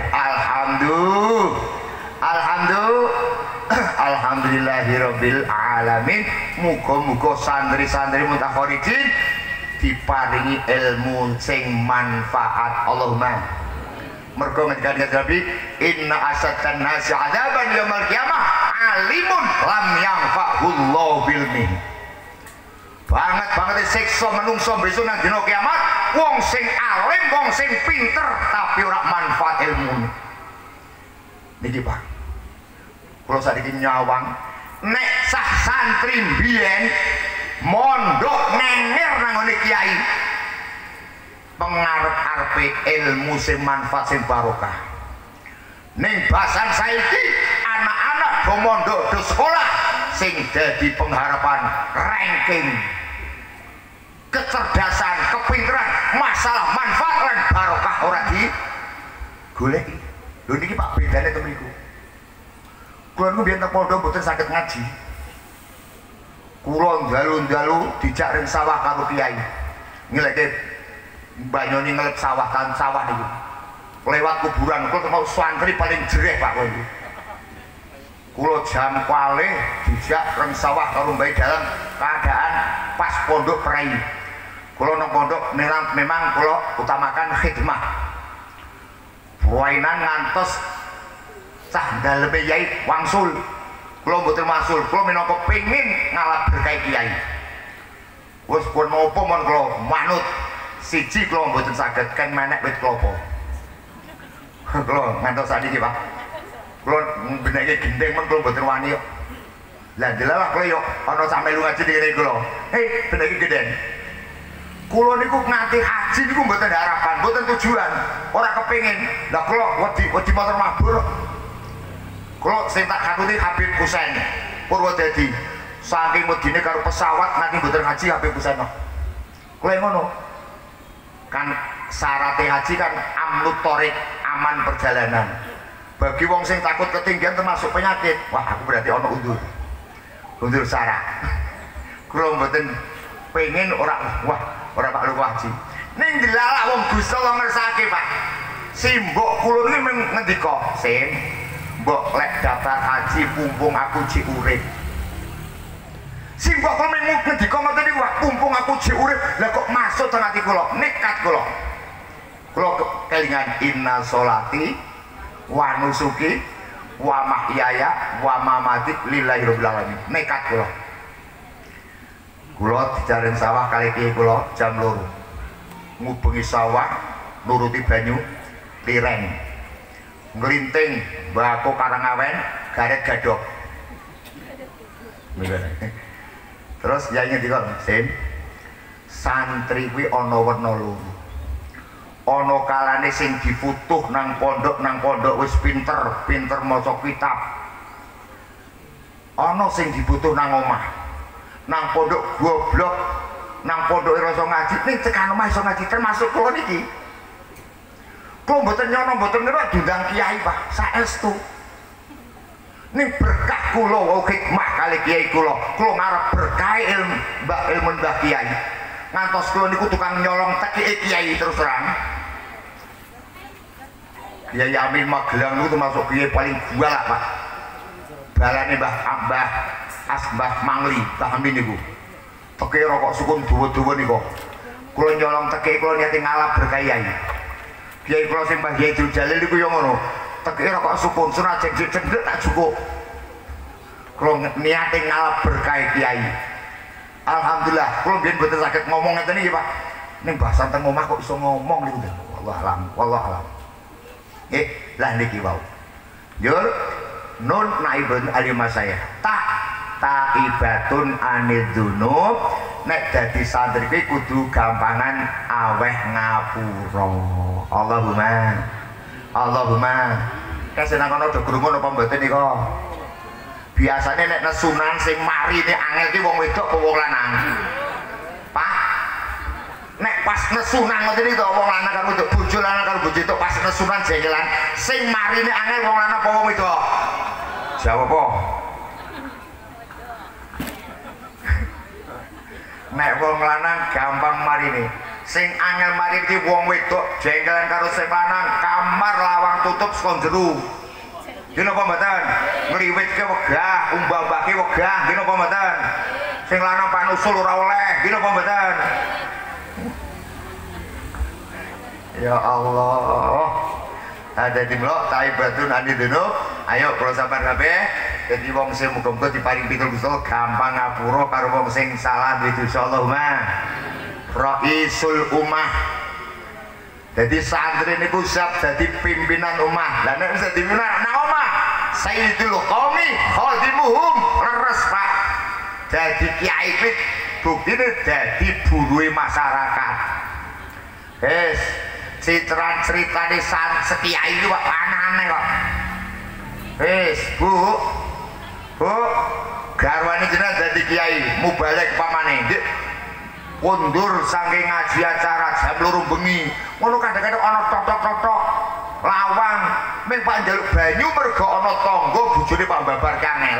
Alhamdulillahirabbil alamin. Muga-muga santri-santri mutakharijin diparingi ilmu sing manfaat. Allahumma. Mergo ngendikan Nabi, inna asaddan nasi adzaban yaumil qiyamah alimun lam yanfa'ullahu bilmi. Banget siksa menungso besok nang dina kiamat wong sing alim, wong sing pinter tapi ora manfaat ilmu. Niki Pak, kula sakniki nyawang nek sah santri mbiyen mondok nenger nang ngene kiai pengarep-arepe ilmu sing manfaat sing barokah. Ning basan saiki anak-anak do mondok do sekolah sing dadi pengharapan ranking kecerdasan, kepinteran, masalah manfaat lan barokah ora digoleki. Lho niki Pak bedane to mriku. Kula niku biyen teng pondok mboten saged ngaji. Kula njalu-njalu dijak ring sawah karo kiai. Ngileke banyoni ngelep sawah kan sawah niku. Lewat kuburan kula termasuk santri paling jereh Pak kowe. Kula jam kalih dijak ring sawah karo mbah dalam keadaan pas pondok prai. Kula nang pondok memang kula utamakan khidmah. Wainan ngantos cah daleme yai wangsul. Kula mboten wangsul, kula minangka pengin ngalap berkah kiai. Wis pun napa mon kula manut. Siji kula mboten saged ken menek wit klapa. Kula ngantos sakniki Pak. Kula beneke gendeng men kula mboten wani kok. Lah delalah kula yo ana sampe lu ngaji ngene kula. Hei, beneke gendeng. Kula niku nganti haji niku mboten harapan, mboten tujuan, ora kepengin. Lah kula wedi motor mabur. Kula sing tak kakuti Habib Husain Purwodadi. Saking wedine karo pesawat nanti mboten haji Habib Husain. Kula ngono. Kan syarat haji kan amnut thoriq, aman perjalanan. Bagi wong sing takut ketinggian termasuk penyakit, wah aku berarti ono undur sarah. Kula mboten pengen ora Pak Lu haji. Ning dilalak wong Gusti Allah ngersake Pak. Simbok kula niki ngendika, "Sim, mbok lek daftar haji pumpung aku jek urip." Simbok kula ngendika ngoten niku, "Pumpung aku jek urip." Lah kok masuk teng ati kula, nekat kula. Kula kelingan inna sholati wa nusuki wa mahyaya wa mamati lillahi rabbil alamin. Nekat kula. Kula dijaring sawah kali kiai kula jam 2. Ngubengi sawah nuruti banyu lireng. Nglinting mbako Karangawen garet gadok. Terus ya ngendika, "Sin, santri kuwi ana werna loro. Ana kalane sing difutuh nang pondok wis pinter maca kitab. ana sing dibutuh nang omah, nang pondok goblok, nang pondok rasa ngaji, ning tekan omah iso ngaji termasuk kula niki. Kula mboten nyono mboten nira diundang kiai Pak, saestu. Ning berkah kula wau hikmah kali kiai kula ngarep berkah ilmu mbah kiai. Ngantos kula niku tukang nyolong tekike kiai terus terang. Kiai Amin Magelang niku termasuk kiai paling galak Pak. Balane Mbah Mangli, Mbah Amin niku. Tekike rokok sukun dawa-dawa niku. Kula nyolong tekike kula niate ngalap berkah kiai. Kiai kula sing Mbah Kiai Jalil niku yo ngono. Tekike rokok sukun senajan cendek tak cukup. Kula niate ngalap berkah kiai. Alhamdulillah, kula biyen mboten saged ngomong ngeten iki, Pak. Ning bahasa teng omah kok iso ngomong niku. Wallah alam. Lah niki wau. Yur nun naibun alimah saya. Taibatun anidunub. Nek dadi santri kuwi kudu gampangan aweh ngapura. Allahumma. Kesenang kono do krungu napa mboten nika? Biasane nek nesunan sing mari ini angel ki wong wedok apa wong lanang? Pak. Nek pas nesunan ngoten iki to wong lanang karo wedok, bojo lanang karo bojo itu pas nesunan jengkelan, sing mari ini angel wong lanang apa wong wedok? Jawab apa? Nek wong lanang gampang mari ini. Sing angel mari iki wong wedok jengkelan karo sing lanang, kamar lawang tutup saka jero. Dino apa mboten? Ngliwit ke wegah, umbah-umbah ke wegah, dino apa mboten? Sing lanang panusul ora oleh, dino apa mboten? Ya Allah. Ada di blok taibatun anidunub. Ayo kalau sampean kabeh dadi wong sing muga-muga diparing pitul-pitul gampang ngapura karo wong sing salah duwe Allahumma. Raisul ummah. Jadi santri niku siap jadi pimpinan ummah. Lah nek dadi pimpinan nang omah, sayyidul qaumi khadimuhum leres Pak. Jadi kiai iki buktine dadi buruhe masyarakat. Wis citran ceritane sekiai iki kok aneh-aneh kok. Wis, Bu, garwane jenengan dadi kiai, mubalek pamane. Mundur saking ngaji acara jam 2 bengi. Ngono kadang-kadang ana totok-totok lawang ming Pak njaluk banyu mergo ana tangga bojone Pak Babar Kangel.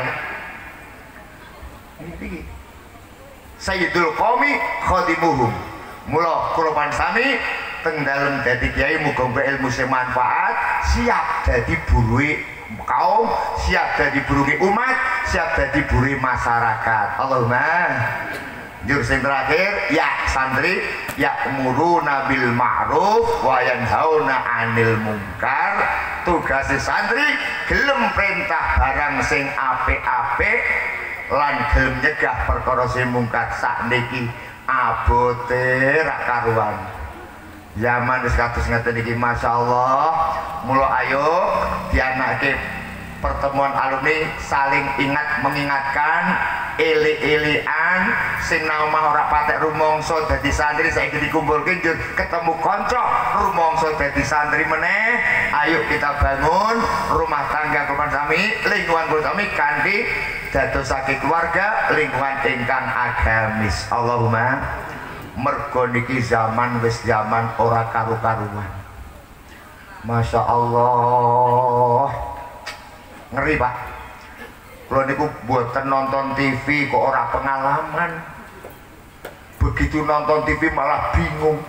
Iki Sayyidul Qaumi khadimuhum. Mula kula pansami teng dalem dadi kiai muga-muga ilmu sing manfaat, siap dadi buruhe kaum, siap dadi buruhe umat, siap dadi buruhe masyarakat. Allahumma. Jur sing terakhir ya santri ya'muruna bil ma'ruf wa yanhauna 'anil munkar. Tugas santri gelem perintah barang sing apik-apik lan gelem nyegah perkara sing mungkar. Sakniki abote rak karuan. Zaman wis kados ngeten iki masyaallah. Mula ayo dianake pertemuan alumni saling ingat mengingatkan, eli-elian sing nang omah ora patek rumangsa dadi santri saiki dikumpulke ketemu kanca rumangsa dadi santri meneh. Ayo kita bangun rumah tangga keluarga sami, lingkungan keluarga sami kanthi dadosake keluarga lingkungan ingkang agamis. Allahumma. Mergo niki zaman wis zaman ora karu-karuan. Masya Allah. Ngeri Pak. Kalau niku buatan nonton TV kok ora pengalaman. Begitu nonton TV malah bingung,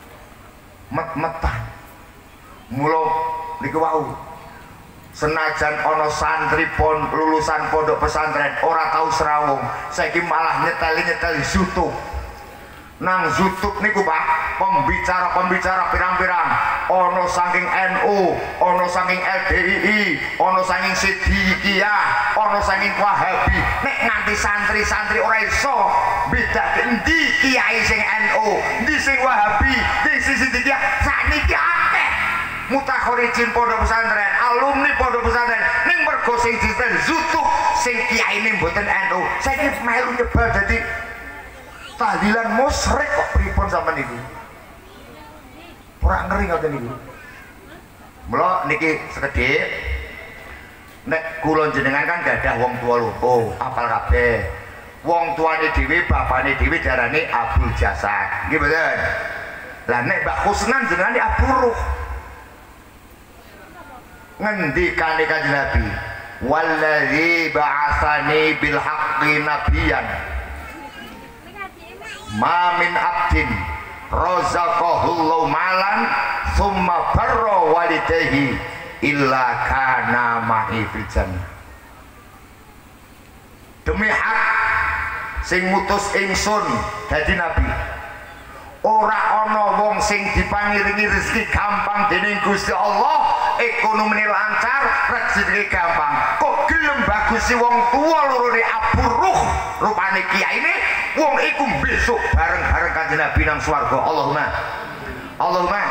met-metan. Mula niku wau. Senajan ono santri lulusan pondok pesantren ora tahu serawung, saiki malah nyeteli YouTube. Nang YouTube niku Pak, pembicara pirang-pirang ono saking NU, ono saking LDII, ono saking Siddiqiyah, ono saking Wahabi. Nek nganti santri-santri ora iso bedake endi kiai sing NU, endi sing Wahabi, endi sing Siddiqiyah. Sakniki akeh mutakhorijin pondok pesantren, alumni pondok pesantren ning mergo sing disetel YouTube sing kiyaine mboten NU. Saiki melu nyebar dadi tahlilan musyrik kok pripun sampean niku. Ora ngeri ngoten niku. Mula niki sekedhik nek kula jenengan kan gadah wong tua loro apal kabeh. Wong tuane dhewe bapane dhewe darane Abul Jasad nggih mboten. Lah nek Mbak Husnan jenengane Abdul Ruh. Ngendikane Kanjeng Nabi, wallazi ba'atsani bil haqqi nabiyyan ma min abdin razaqahullahu malan summa barra walidayhi illa kana ma'i fil jannah. Demi hak sing ngutus ingsun dadi nabi, ora ana wong sing dipangiringi rezeki gampang dening Gusti Allah, ekonomine lancar, rezeki gampang, kok gelem bagusi wong tua lorone aburuh rupane kiyaine, wong iku besok bareng-bareng Kanjeng Nabi nang swarga. Allahumma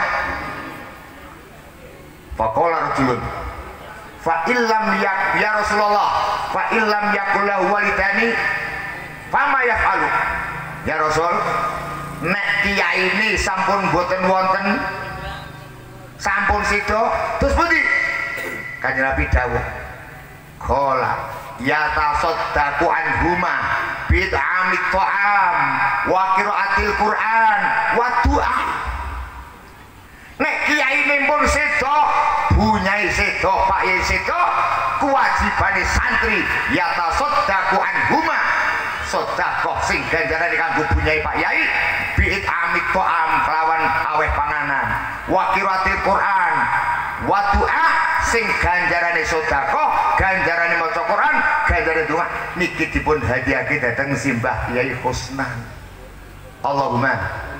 faqala rajulun fa illam ya Rasulullah fa illam yakul lahu walidani fama yaf'alu. Ya Rasul, nek kiai ini sampun boten wonten, sampun sida, terus pundi? Kanjeng Nabi dawuh, qala ya tasaddaqu anhuma bid'amit ta'am wa qiraatil Qur'an wa du'a. Nek kiai ini pun sida, bunyai sida, pak yai sida, kewajibane santri ya tasaddaqu anhuma, sedekah sing ganjarane kanggo bunyai pak yai bi'it amit ta'am kelawan aweh panganan wa qiraatil Qur'an wa du'a sing ganjarane sedekah ganjarane maca Qur'an ganjarane doa niki dipun hadiahke dhateng Simbah Kyai Husnan. Allahumma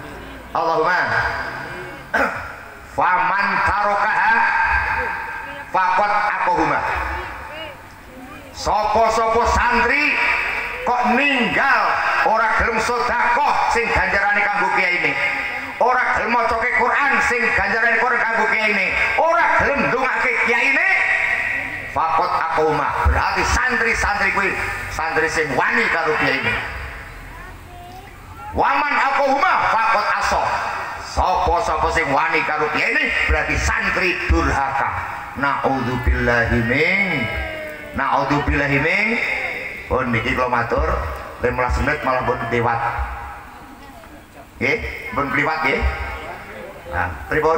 faman tarokaha faqad aqahuma. Sopo santri kok ninggal ora gelem sedekah sing ganjarane kanggo kiai ini, ora gelem maca Quran sing ganjarane kanggo kiai ini, ora gelem ndongake kiai ini, faqat aqoma, berarti santri kuwi santri sing wani karo kiai ini. Waman aqoma faqat aso, sapa sing wani karo kiai ini berarti santri durhaka. Naudzubillahi min pun niki kula matur 15 menit malah pun lewat. Nggih, pun kliwat nggih. Nah, pripun?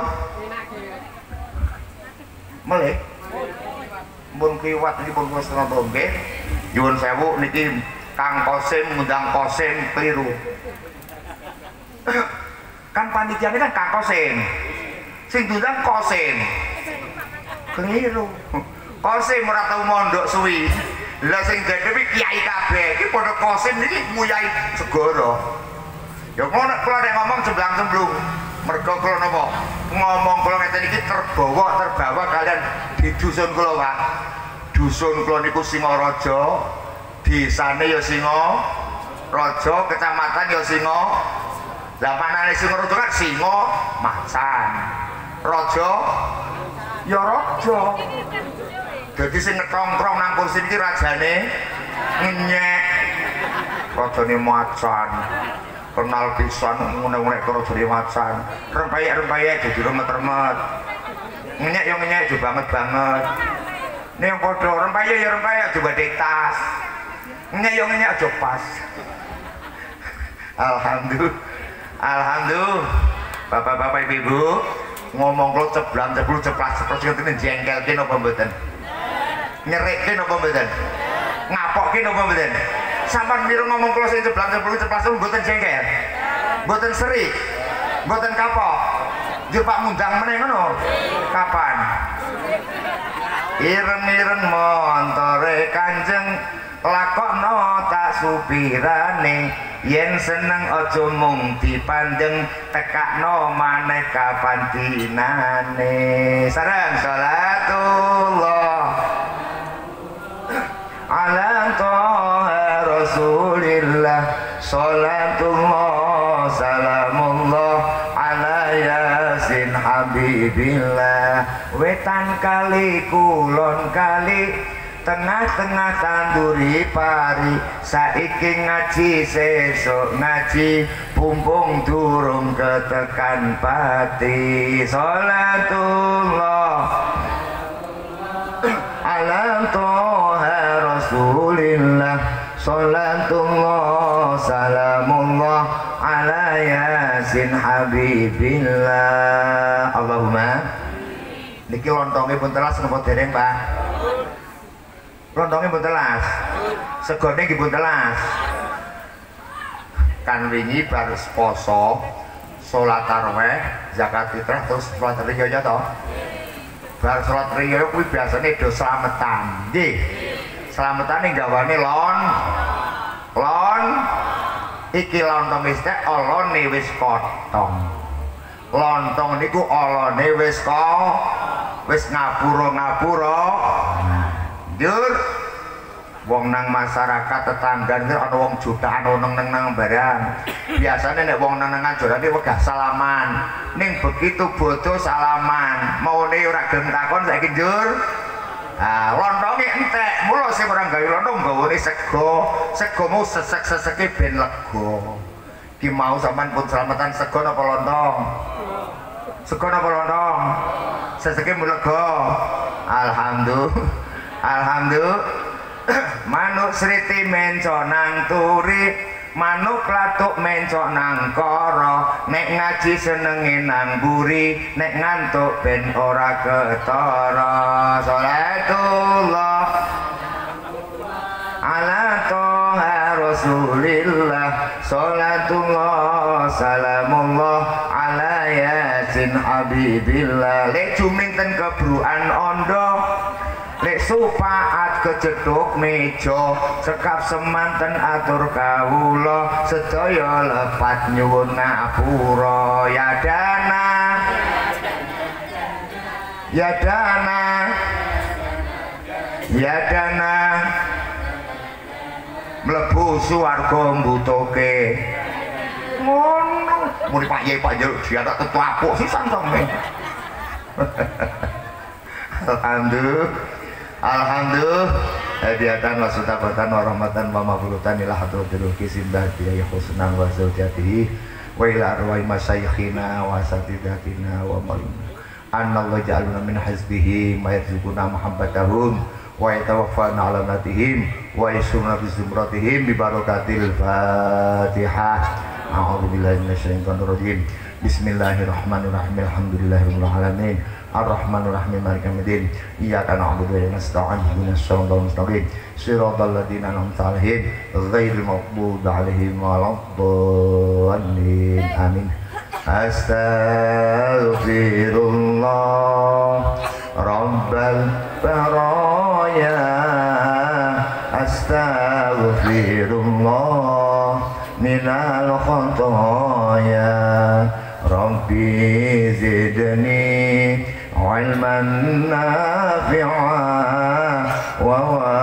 Melih. Pun kliwat niki pun wis napa nggih. Nyuwun sewu niki Kang Kosim ngundang Kosim keliru. Kan panitiane kan Kang Kosim. Sing diundang Kosim. Keliru. Kosim ora tau mondok suwi. Lah sing dhewe kiai kabeh iki padha Kosim niki nguyai segara. Ya ngono kula nek ngomong jemblang-jemblung. Mergo kula napa? Ngomong kula ngeten iki terbawa kalian di dusun kula, Pak. Dusun kula niku Singaraja, desane ya Singaraja, kecamatan ya Lah manane Singaraja kan Singa Macan. Raja ya raja. Jadi sing ngetongkrong nang kursi iki rajane ngenyek. Rajane macan. Kenal pisan ngene-ngene karo rajane macan. Rempayek-rempayek dadi remet-remet. Ngenyek yo ngenyek jo banget. Ning padha rempayek yo rempayek coba detas. Ngenyek yo ngenyek aja pas. Alhamdulillah. Bapak-bapak ibu-ibu ngomong klo ceblang-ceblung ceplas-ceplos ngene jengkelke napa mboten? Nyerekke napa mboten? Ngapokke napa mboten? Sampeyan mira ngomong kula sing ceblang-ceblung ceplas mboten jengkel. Mboten seri. Mboten kapok. Njur Pak ngundang meneh ngono. Kapan? Iren-iren montore Kanjeng lakokno tak supirane yen seneng aja mung dipandeng tekakno maneh kapan dinane. Sareng salatullah ala toha rasulillah salatullah salamullah ala yasin habibillah. Wetan kali kulon kali tengah-tengah tanduri pari saiki ngaji sesuk ngaji pumpung durung ketekan pati. Salatullah ala toha rasulillah salatullah salamullah ala yasin habibillah. Allahumma niki lontongnya pun telas napa dereng Pak? Lontongnya pun telas, segone nggih pun telas. Kan wingi bar poso salat tarawih zakat fitrah terus salat riya ya toh. Bar salat riya kuwi biasane do slametan. Nggih. Slametane gawane lon iki lontong wis tek olone wis potong. Lontong niku olone wis ngapura. Jur wong nang masyarakat tetangga niku ana wong jutaan nang barang. Biasane nek wong nang jorane wegah salaman. Ning begitu bodo salaman. Maune ora gelem takon saiki njur. Ah, lontonge entek. Mula sing ora gawe lontong gawane sego. Sego mau sesek-seseke ben lega. Ki mau sampean pun selamatan sego napa lontong? Sego napa lontong? Seseke mu lega. Alhamdulillah. Manuk sriti mencok nang turi, manuk latuk mencok nang kara, nek ngaji senenge nang buri, nek ngantuk ben ora ketara. Salatullah ala toha rasulillah salatullah salamullah ala yasin habibillah. Lek juminten kebruan ondo, lek supaat kejeduk meja, sekap semanten atur kawula, sedaya lepat nyuwun ngapura. Ya dana mlebu swarga mbutuke. Ngono muni Pak Yai dia tak tetu apuk sisan sampe. Alhamdulillah hadiatan wa sutabatan wa rahmatan wa maghfiratan ila hadratil kisimdah ya husnan wa zawjatihi wa ila arwai masyayikhina wa satidatina wa maulina anallahu ja'alna min hizbihi ma yarzuquna muhabbatahum wa yatawaffana ala natihim wa yasruna bi zumratihim bi barakatil Fatihah. A'udzu billahi minasyaitonir rajim. Bismillahirrahmanirrahim. Alhamdulillahirabbil alamin. Ar-Rahmanir Rahim Maliki Yaumiddin. Iyyaka na'budu wa iyyaka nasta'in. Ihdinas siratal mustaqim. Siratal ladzina an'amta 'alaihim ghairil maghdubi 'alaihim waladdallin. Amin. Astaghfirullah Rabbal baraya. Astaghfirullah minal khataaya. Rabbi zidni ilman nafi'an wa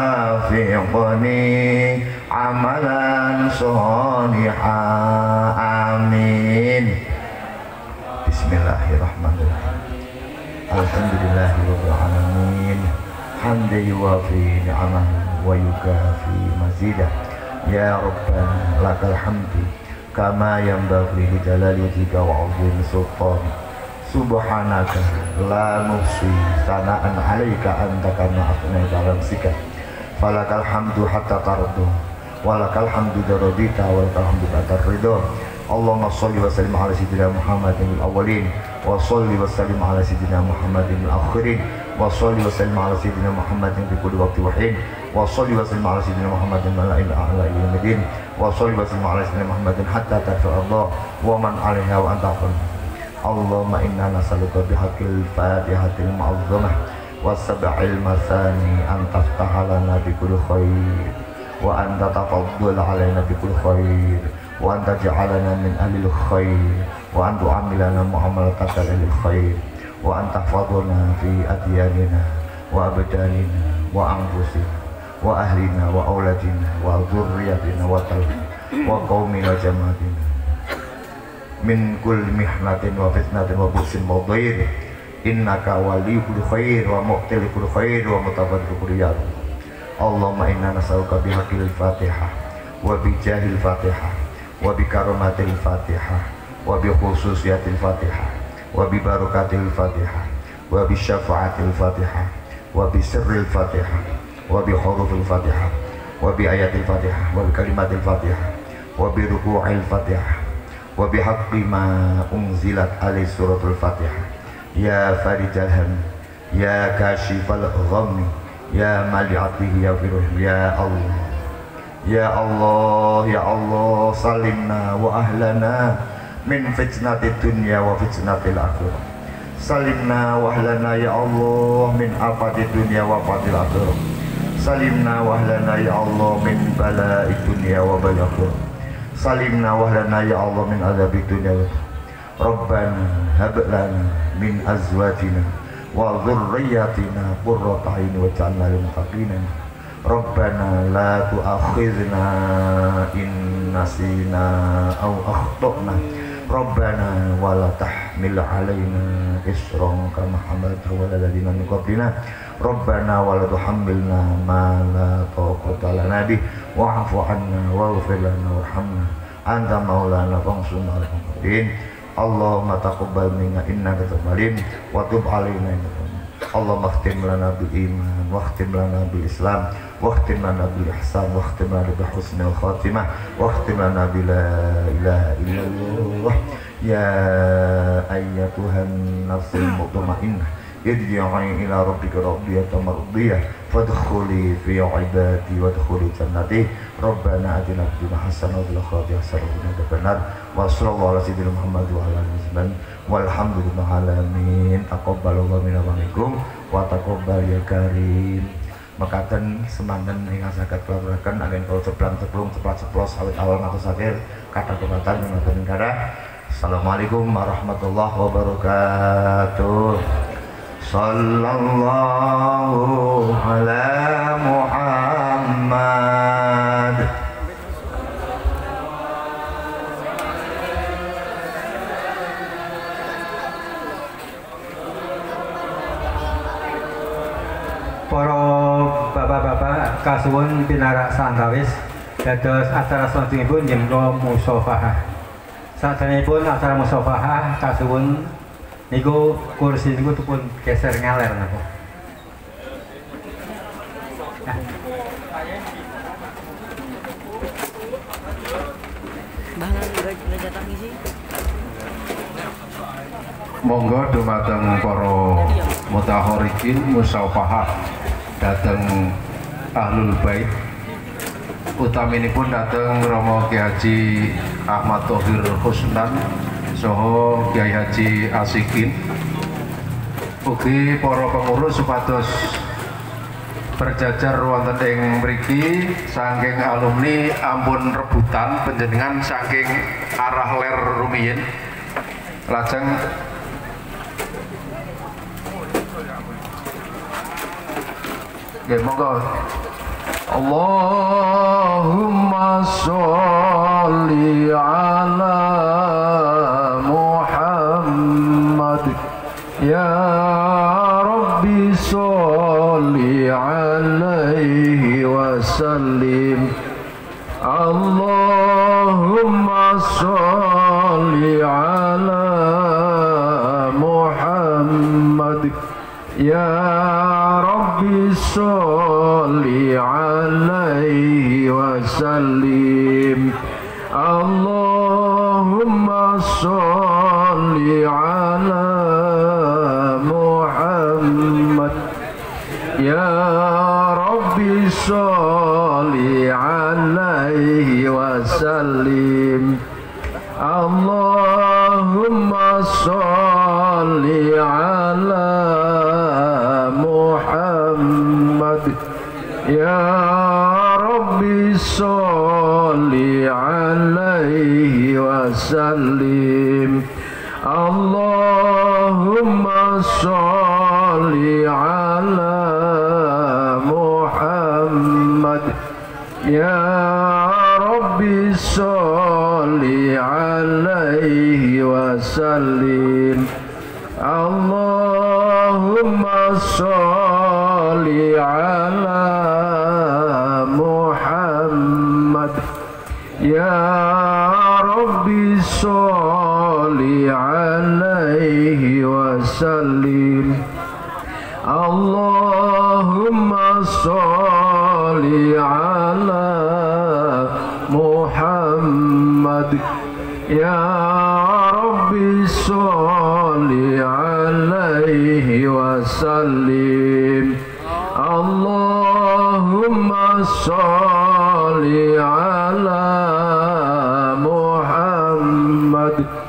wafiqni amalan shalihan. Amin. Bismillahirrahmanirrahim. Alhamdulillahirabbil alamin. Hamdan yuwafi ni'amahu wa yukafi mazidah. Ya Rabbana lakal hamdu kama yanbaghi li jalali wajhika wa 'azimi sultanik. Subhanaka la nuhsi sana'an 'alaika anta kama athnayta 'ala nafsika. Falakal hamdu hatta tarda wa lakal hamdu daradita wa lakal hamdu ba'da ridha. Allahumma shalli wa sallim ala sayyidina Muhammadin al-awwalin wa shalli wa sallim ala sayyidina Muhammadin al-akhirin wa shalli wa sallim ala sayyidina Muhammadin fi kulli waqtin wa hin wa shalli wa sallim ala sayyidina Muhammadin ala ilmidin wa shalli wa sallim ala sayyidina Muhammadin hatta tarfa'allah wa man 'alaiha wa anta aqim. Allahumma inna nas'aluka bihaqqil fatihatil mu'azzamah wa sab'il masani an taftaha lana bi kulli khair wa an tatafaddal 'alaina bi kulli khair wa anta ja'alana min ahlil khair wa an tu'amilana mu'amalatan lil khair wa an tahfadhana fi adyanina wa abdanina wa anfusina wa ahlina wa auladina wa dhurriyyatina wa qaumina jamaatina min kulli mihnatin wa fitnatin wa busin wa dhair. Innaka waliyul khair wa mu'til khair wa mutafaddil khair. Allahumma inna nas'aluka bihaqqil Fatihah wa bi jahil Fatihah wa bi karamatil Fatihah wa bi khususiyatil Fatihah wa bi barakatil Fatihah wa bi syafaatil Fatihah wa bi sirril Fatihah wa bi hurufil Fatihah wa bi ayatil Fatihah wa bi kalimatil Fatihah wa bi ruku'il Fatihah wa bi haqqi ma unzilat alaihi suratul Fatihah ya farijal ham ya kashifal ghammi ya mali'atihi ya firuh ya Allah ya Allah ya Allah salimna wa ahlana min fitnatid dunya wa fitnatil akhirah salimna wa ahlana ya Allah min afatid dunya wa afatil akhirah salimna wa ahlana ya Allah min bala'id dunya wa bala'il akhirah salimna wa ahlana ya Allah min azabid dunya Rabbana hab lana min azwajina wa dhurriyyatina qurrata a'yun waj'alna lil muttaqina Rabbana la tu'akhidhna in nasina aw akhtana Rabbana wa la tahmil 'alaina isran kama hamaltahu 'ala alladziina min qablina Rabbana wa la tuhammilna ma la taqata lana bih wa'fu 'anna waghfir lana warhamna anta maulana fansurna 'alal qawmin Allahumma taqabbal minna innaka antal alim wa tub 'alaina Allahumma khtim lana bil iman wa khtim lana bil islam wa khtim lana bil ihsan wa khtim lana bi husnil khatimah wa khtim lana bi la ilaha illallah ya ayyatuhan nafsul mutmainnah irji'i ila rabbika radiyatan mardiyah fadkhuli fi 'ibadi wadkhuli jannati rabbana atina fid dunya hasanah wa fil akhirati hasanah wa qina adzabannar wa sallallahu ala sayyidina Muhammad wa ala alihi wasallam walhamdulillahi alamin taqabbalallahu minna wa minkum wa taqabbal ya karim mekaten semanten ingkang saged keluraken anggen kula ceplang-ceplung ceplas-ceplos awit awal ngantos akhir kathah kebatan menawi negara. Assalamualaikum warahmatullahi wabarakatuh. Sallallahu ala Muhammad. Para bapak-bapak kasuwun pinarak santawis dados acara selanjutipun nyemro musafahah. Saderengipun acara musafahah kasuwun niku kursi niku pun geser ngaler napa. Monggo dumateng para mutahharikin musafahah dhateng Ahlul Bait utaminipun dhateng Rama Kyai Haji Ahmad Thohir Husnan saha Kyai Haji Asikin ugi para pengurus supados berjajar wonten ing mriki saking alumni ampun rebutan panjenengan saking arah ler rumiyin lajeng monggo Allahumma sholli ala Muhammad ya Rabbi sholli alaihi wa sallim Allahumma sholli ala Muhammad ya Rabbi sholli alaihi wa sallim Allahumma sholli ala Muhammad ya Rabbi sholli alaihi wa sallim Allahumma sholli ala Muhammad ya Rabbi sholli alaihi wa sallim Allahumma sholli ala Muhammad ya Rabbi sholli alaihi wa sallim Allahumma sholli ala Muhammad ya Rabbi sholli alaihi wa sallim Allah sholli ala Muhammad ya Rabbi sholli alaihi wasallim Allahumma sholli ala Muhammad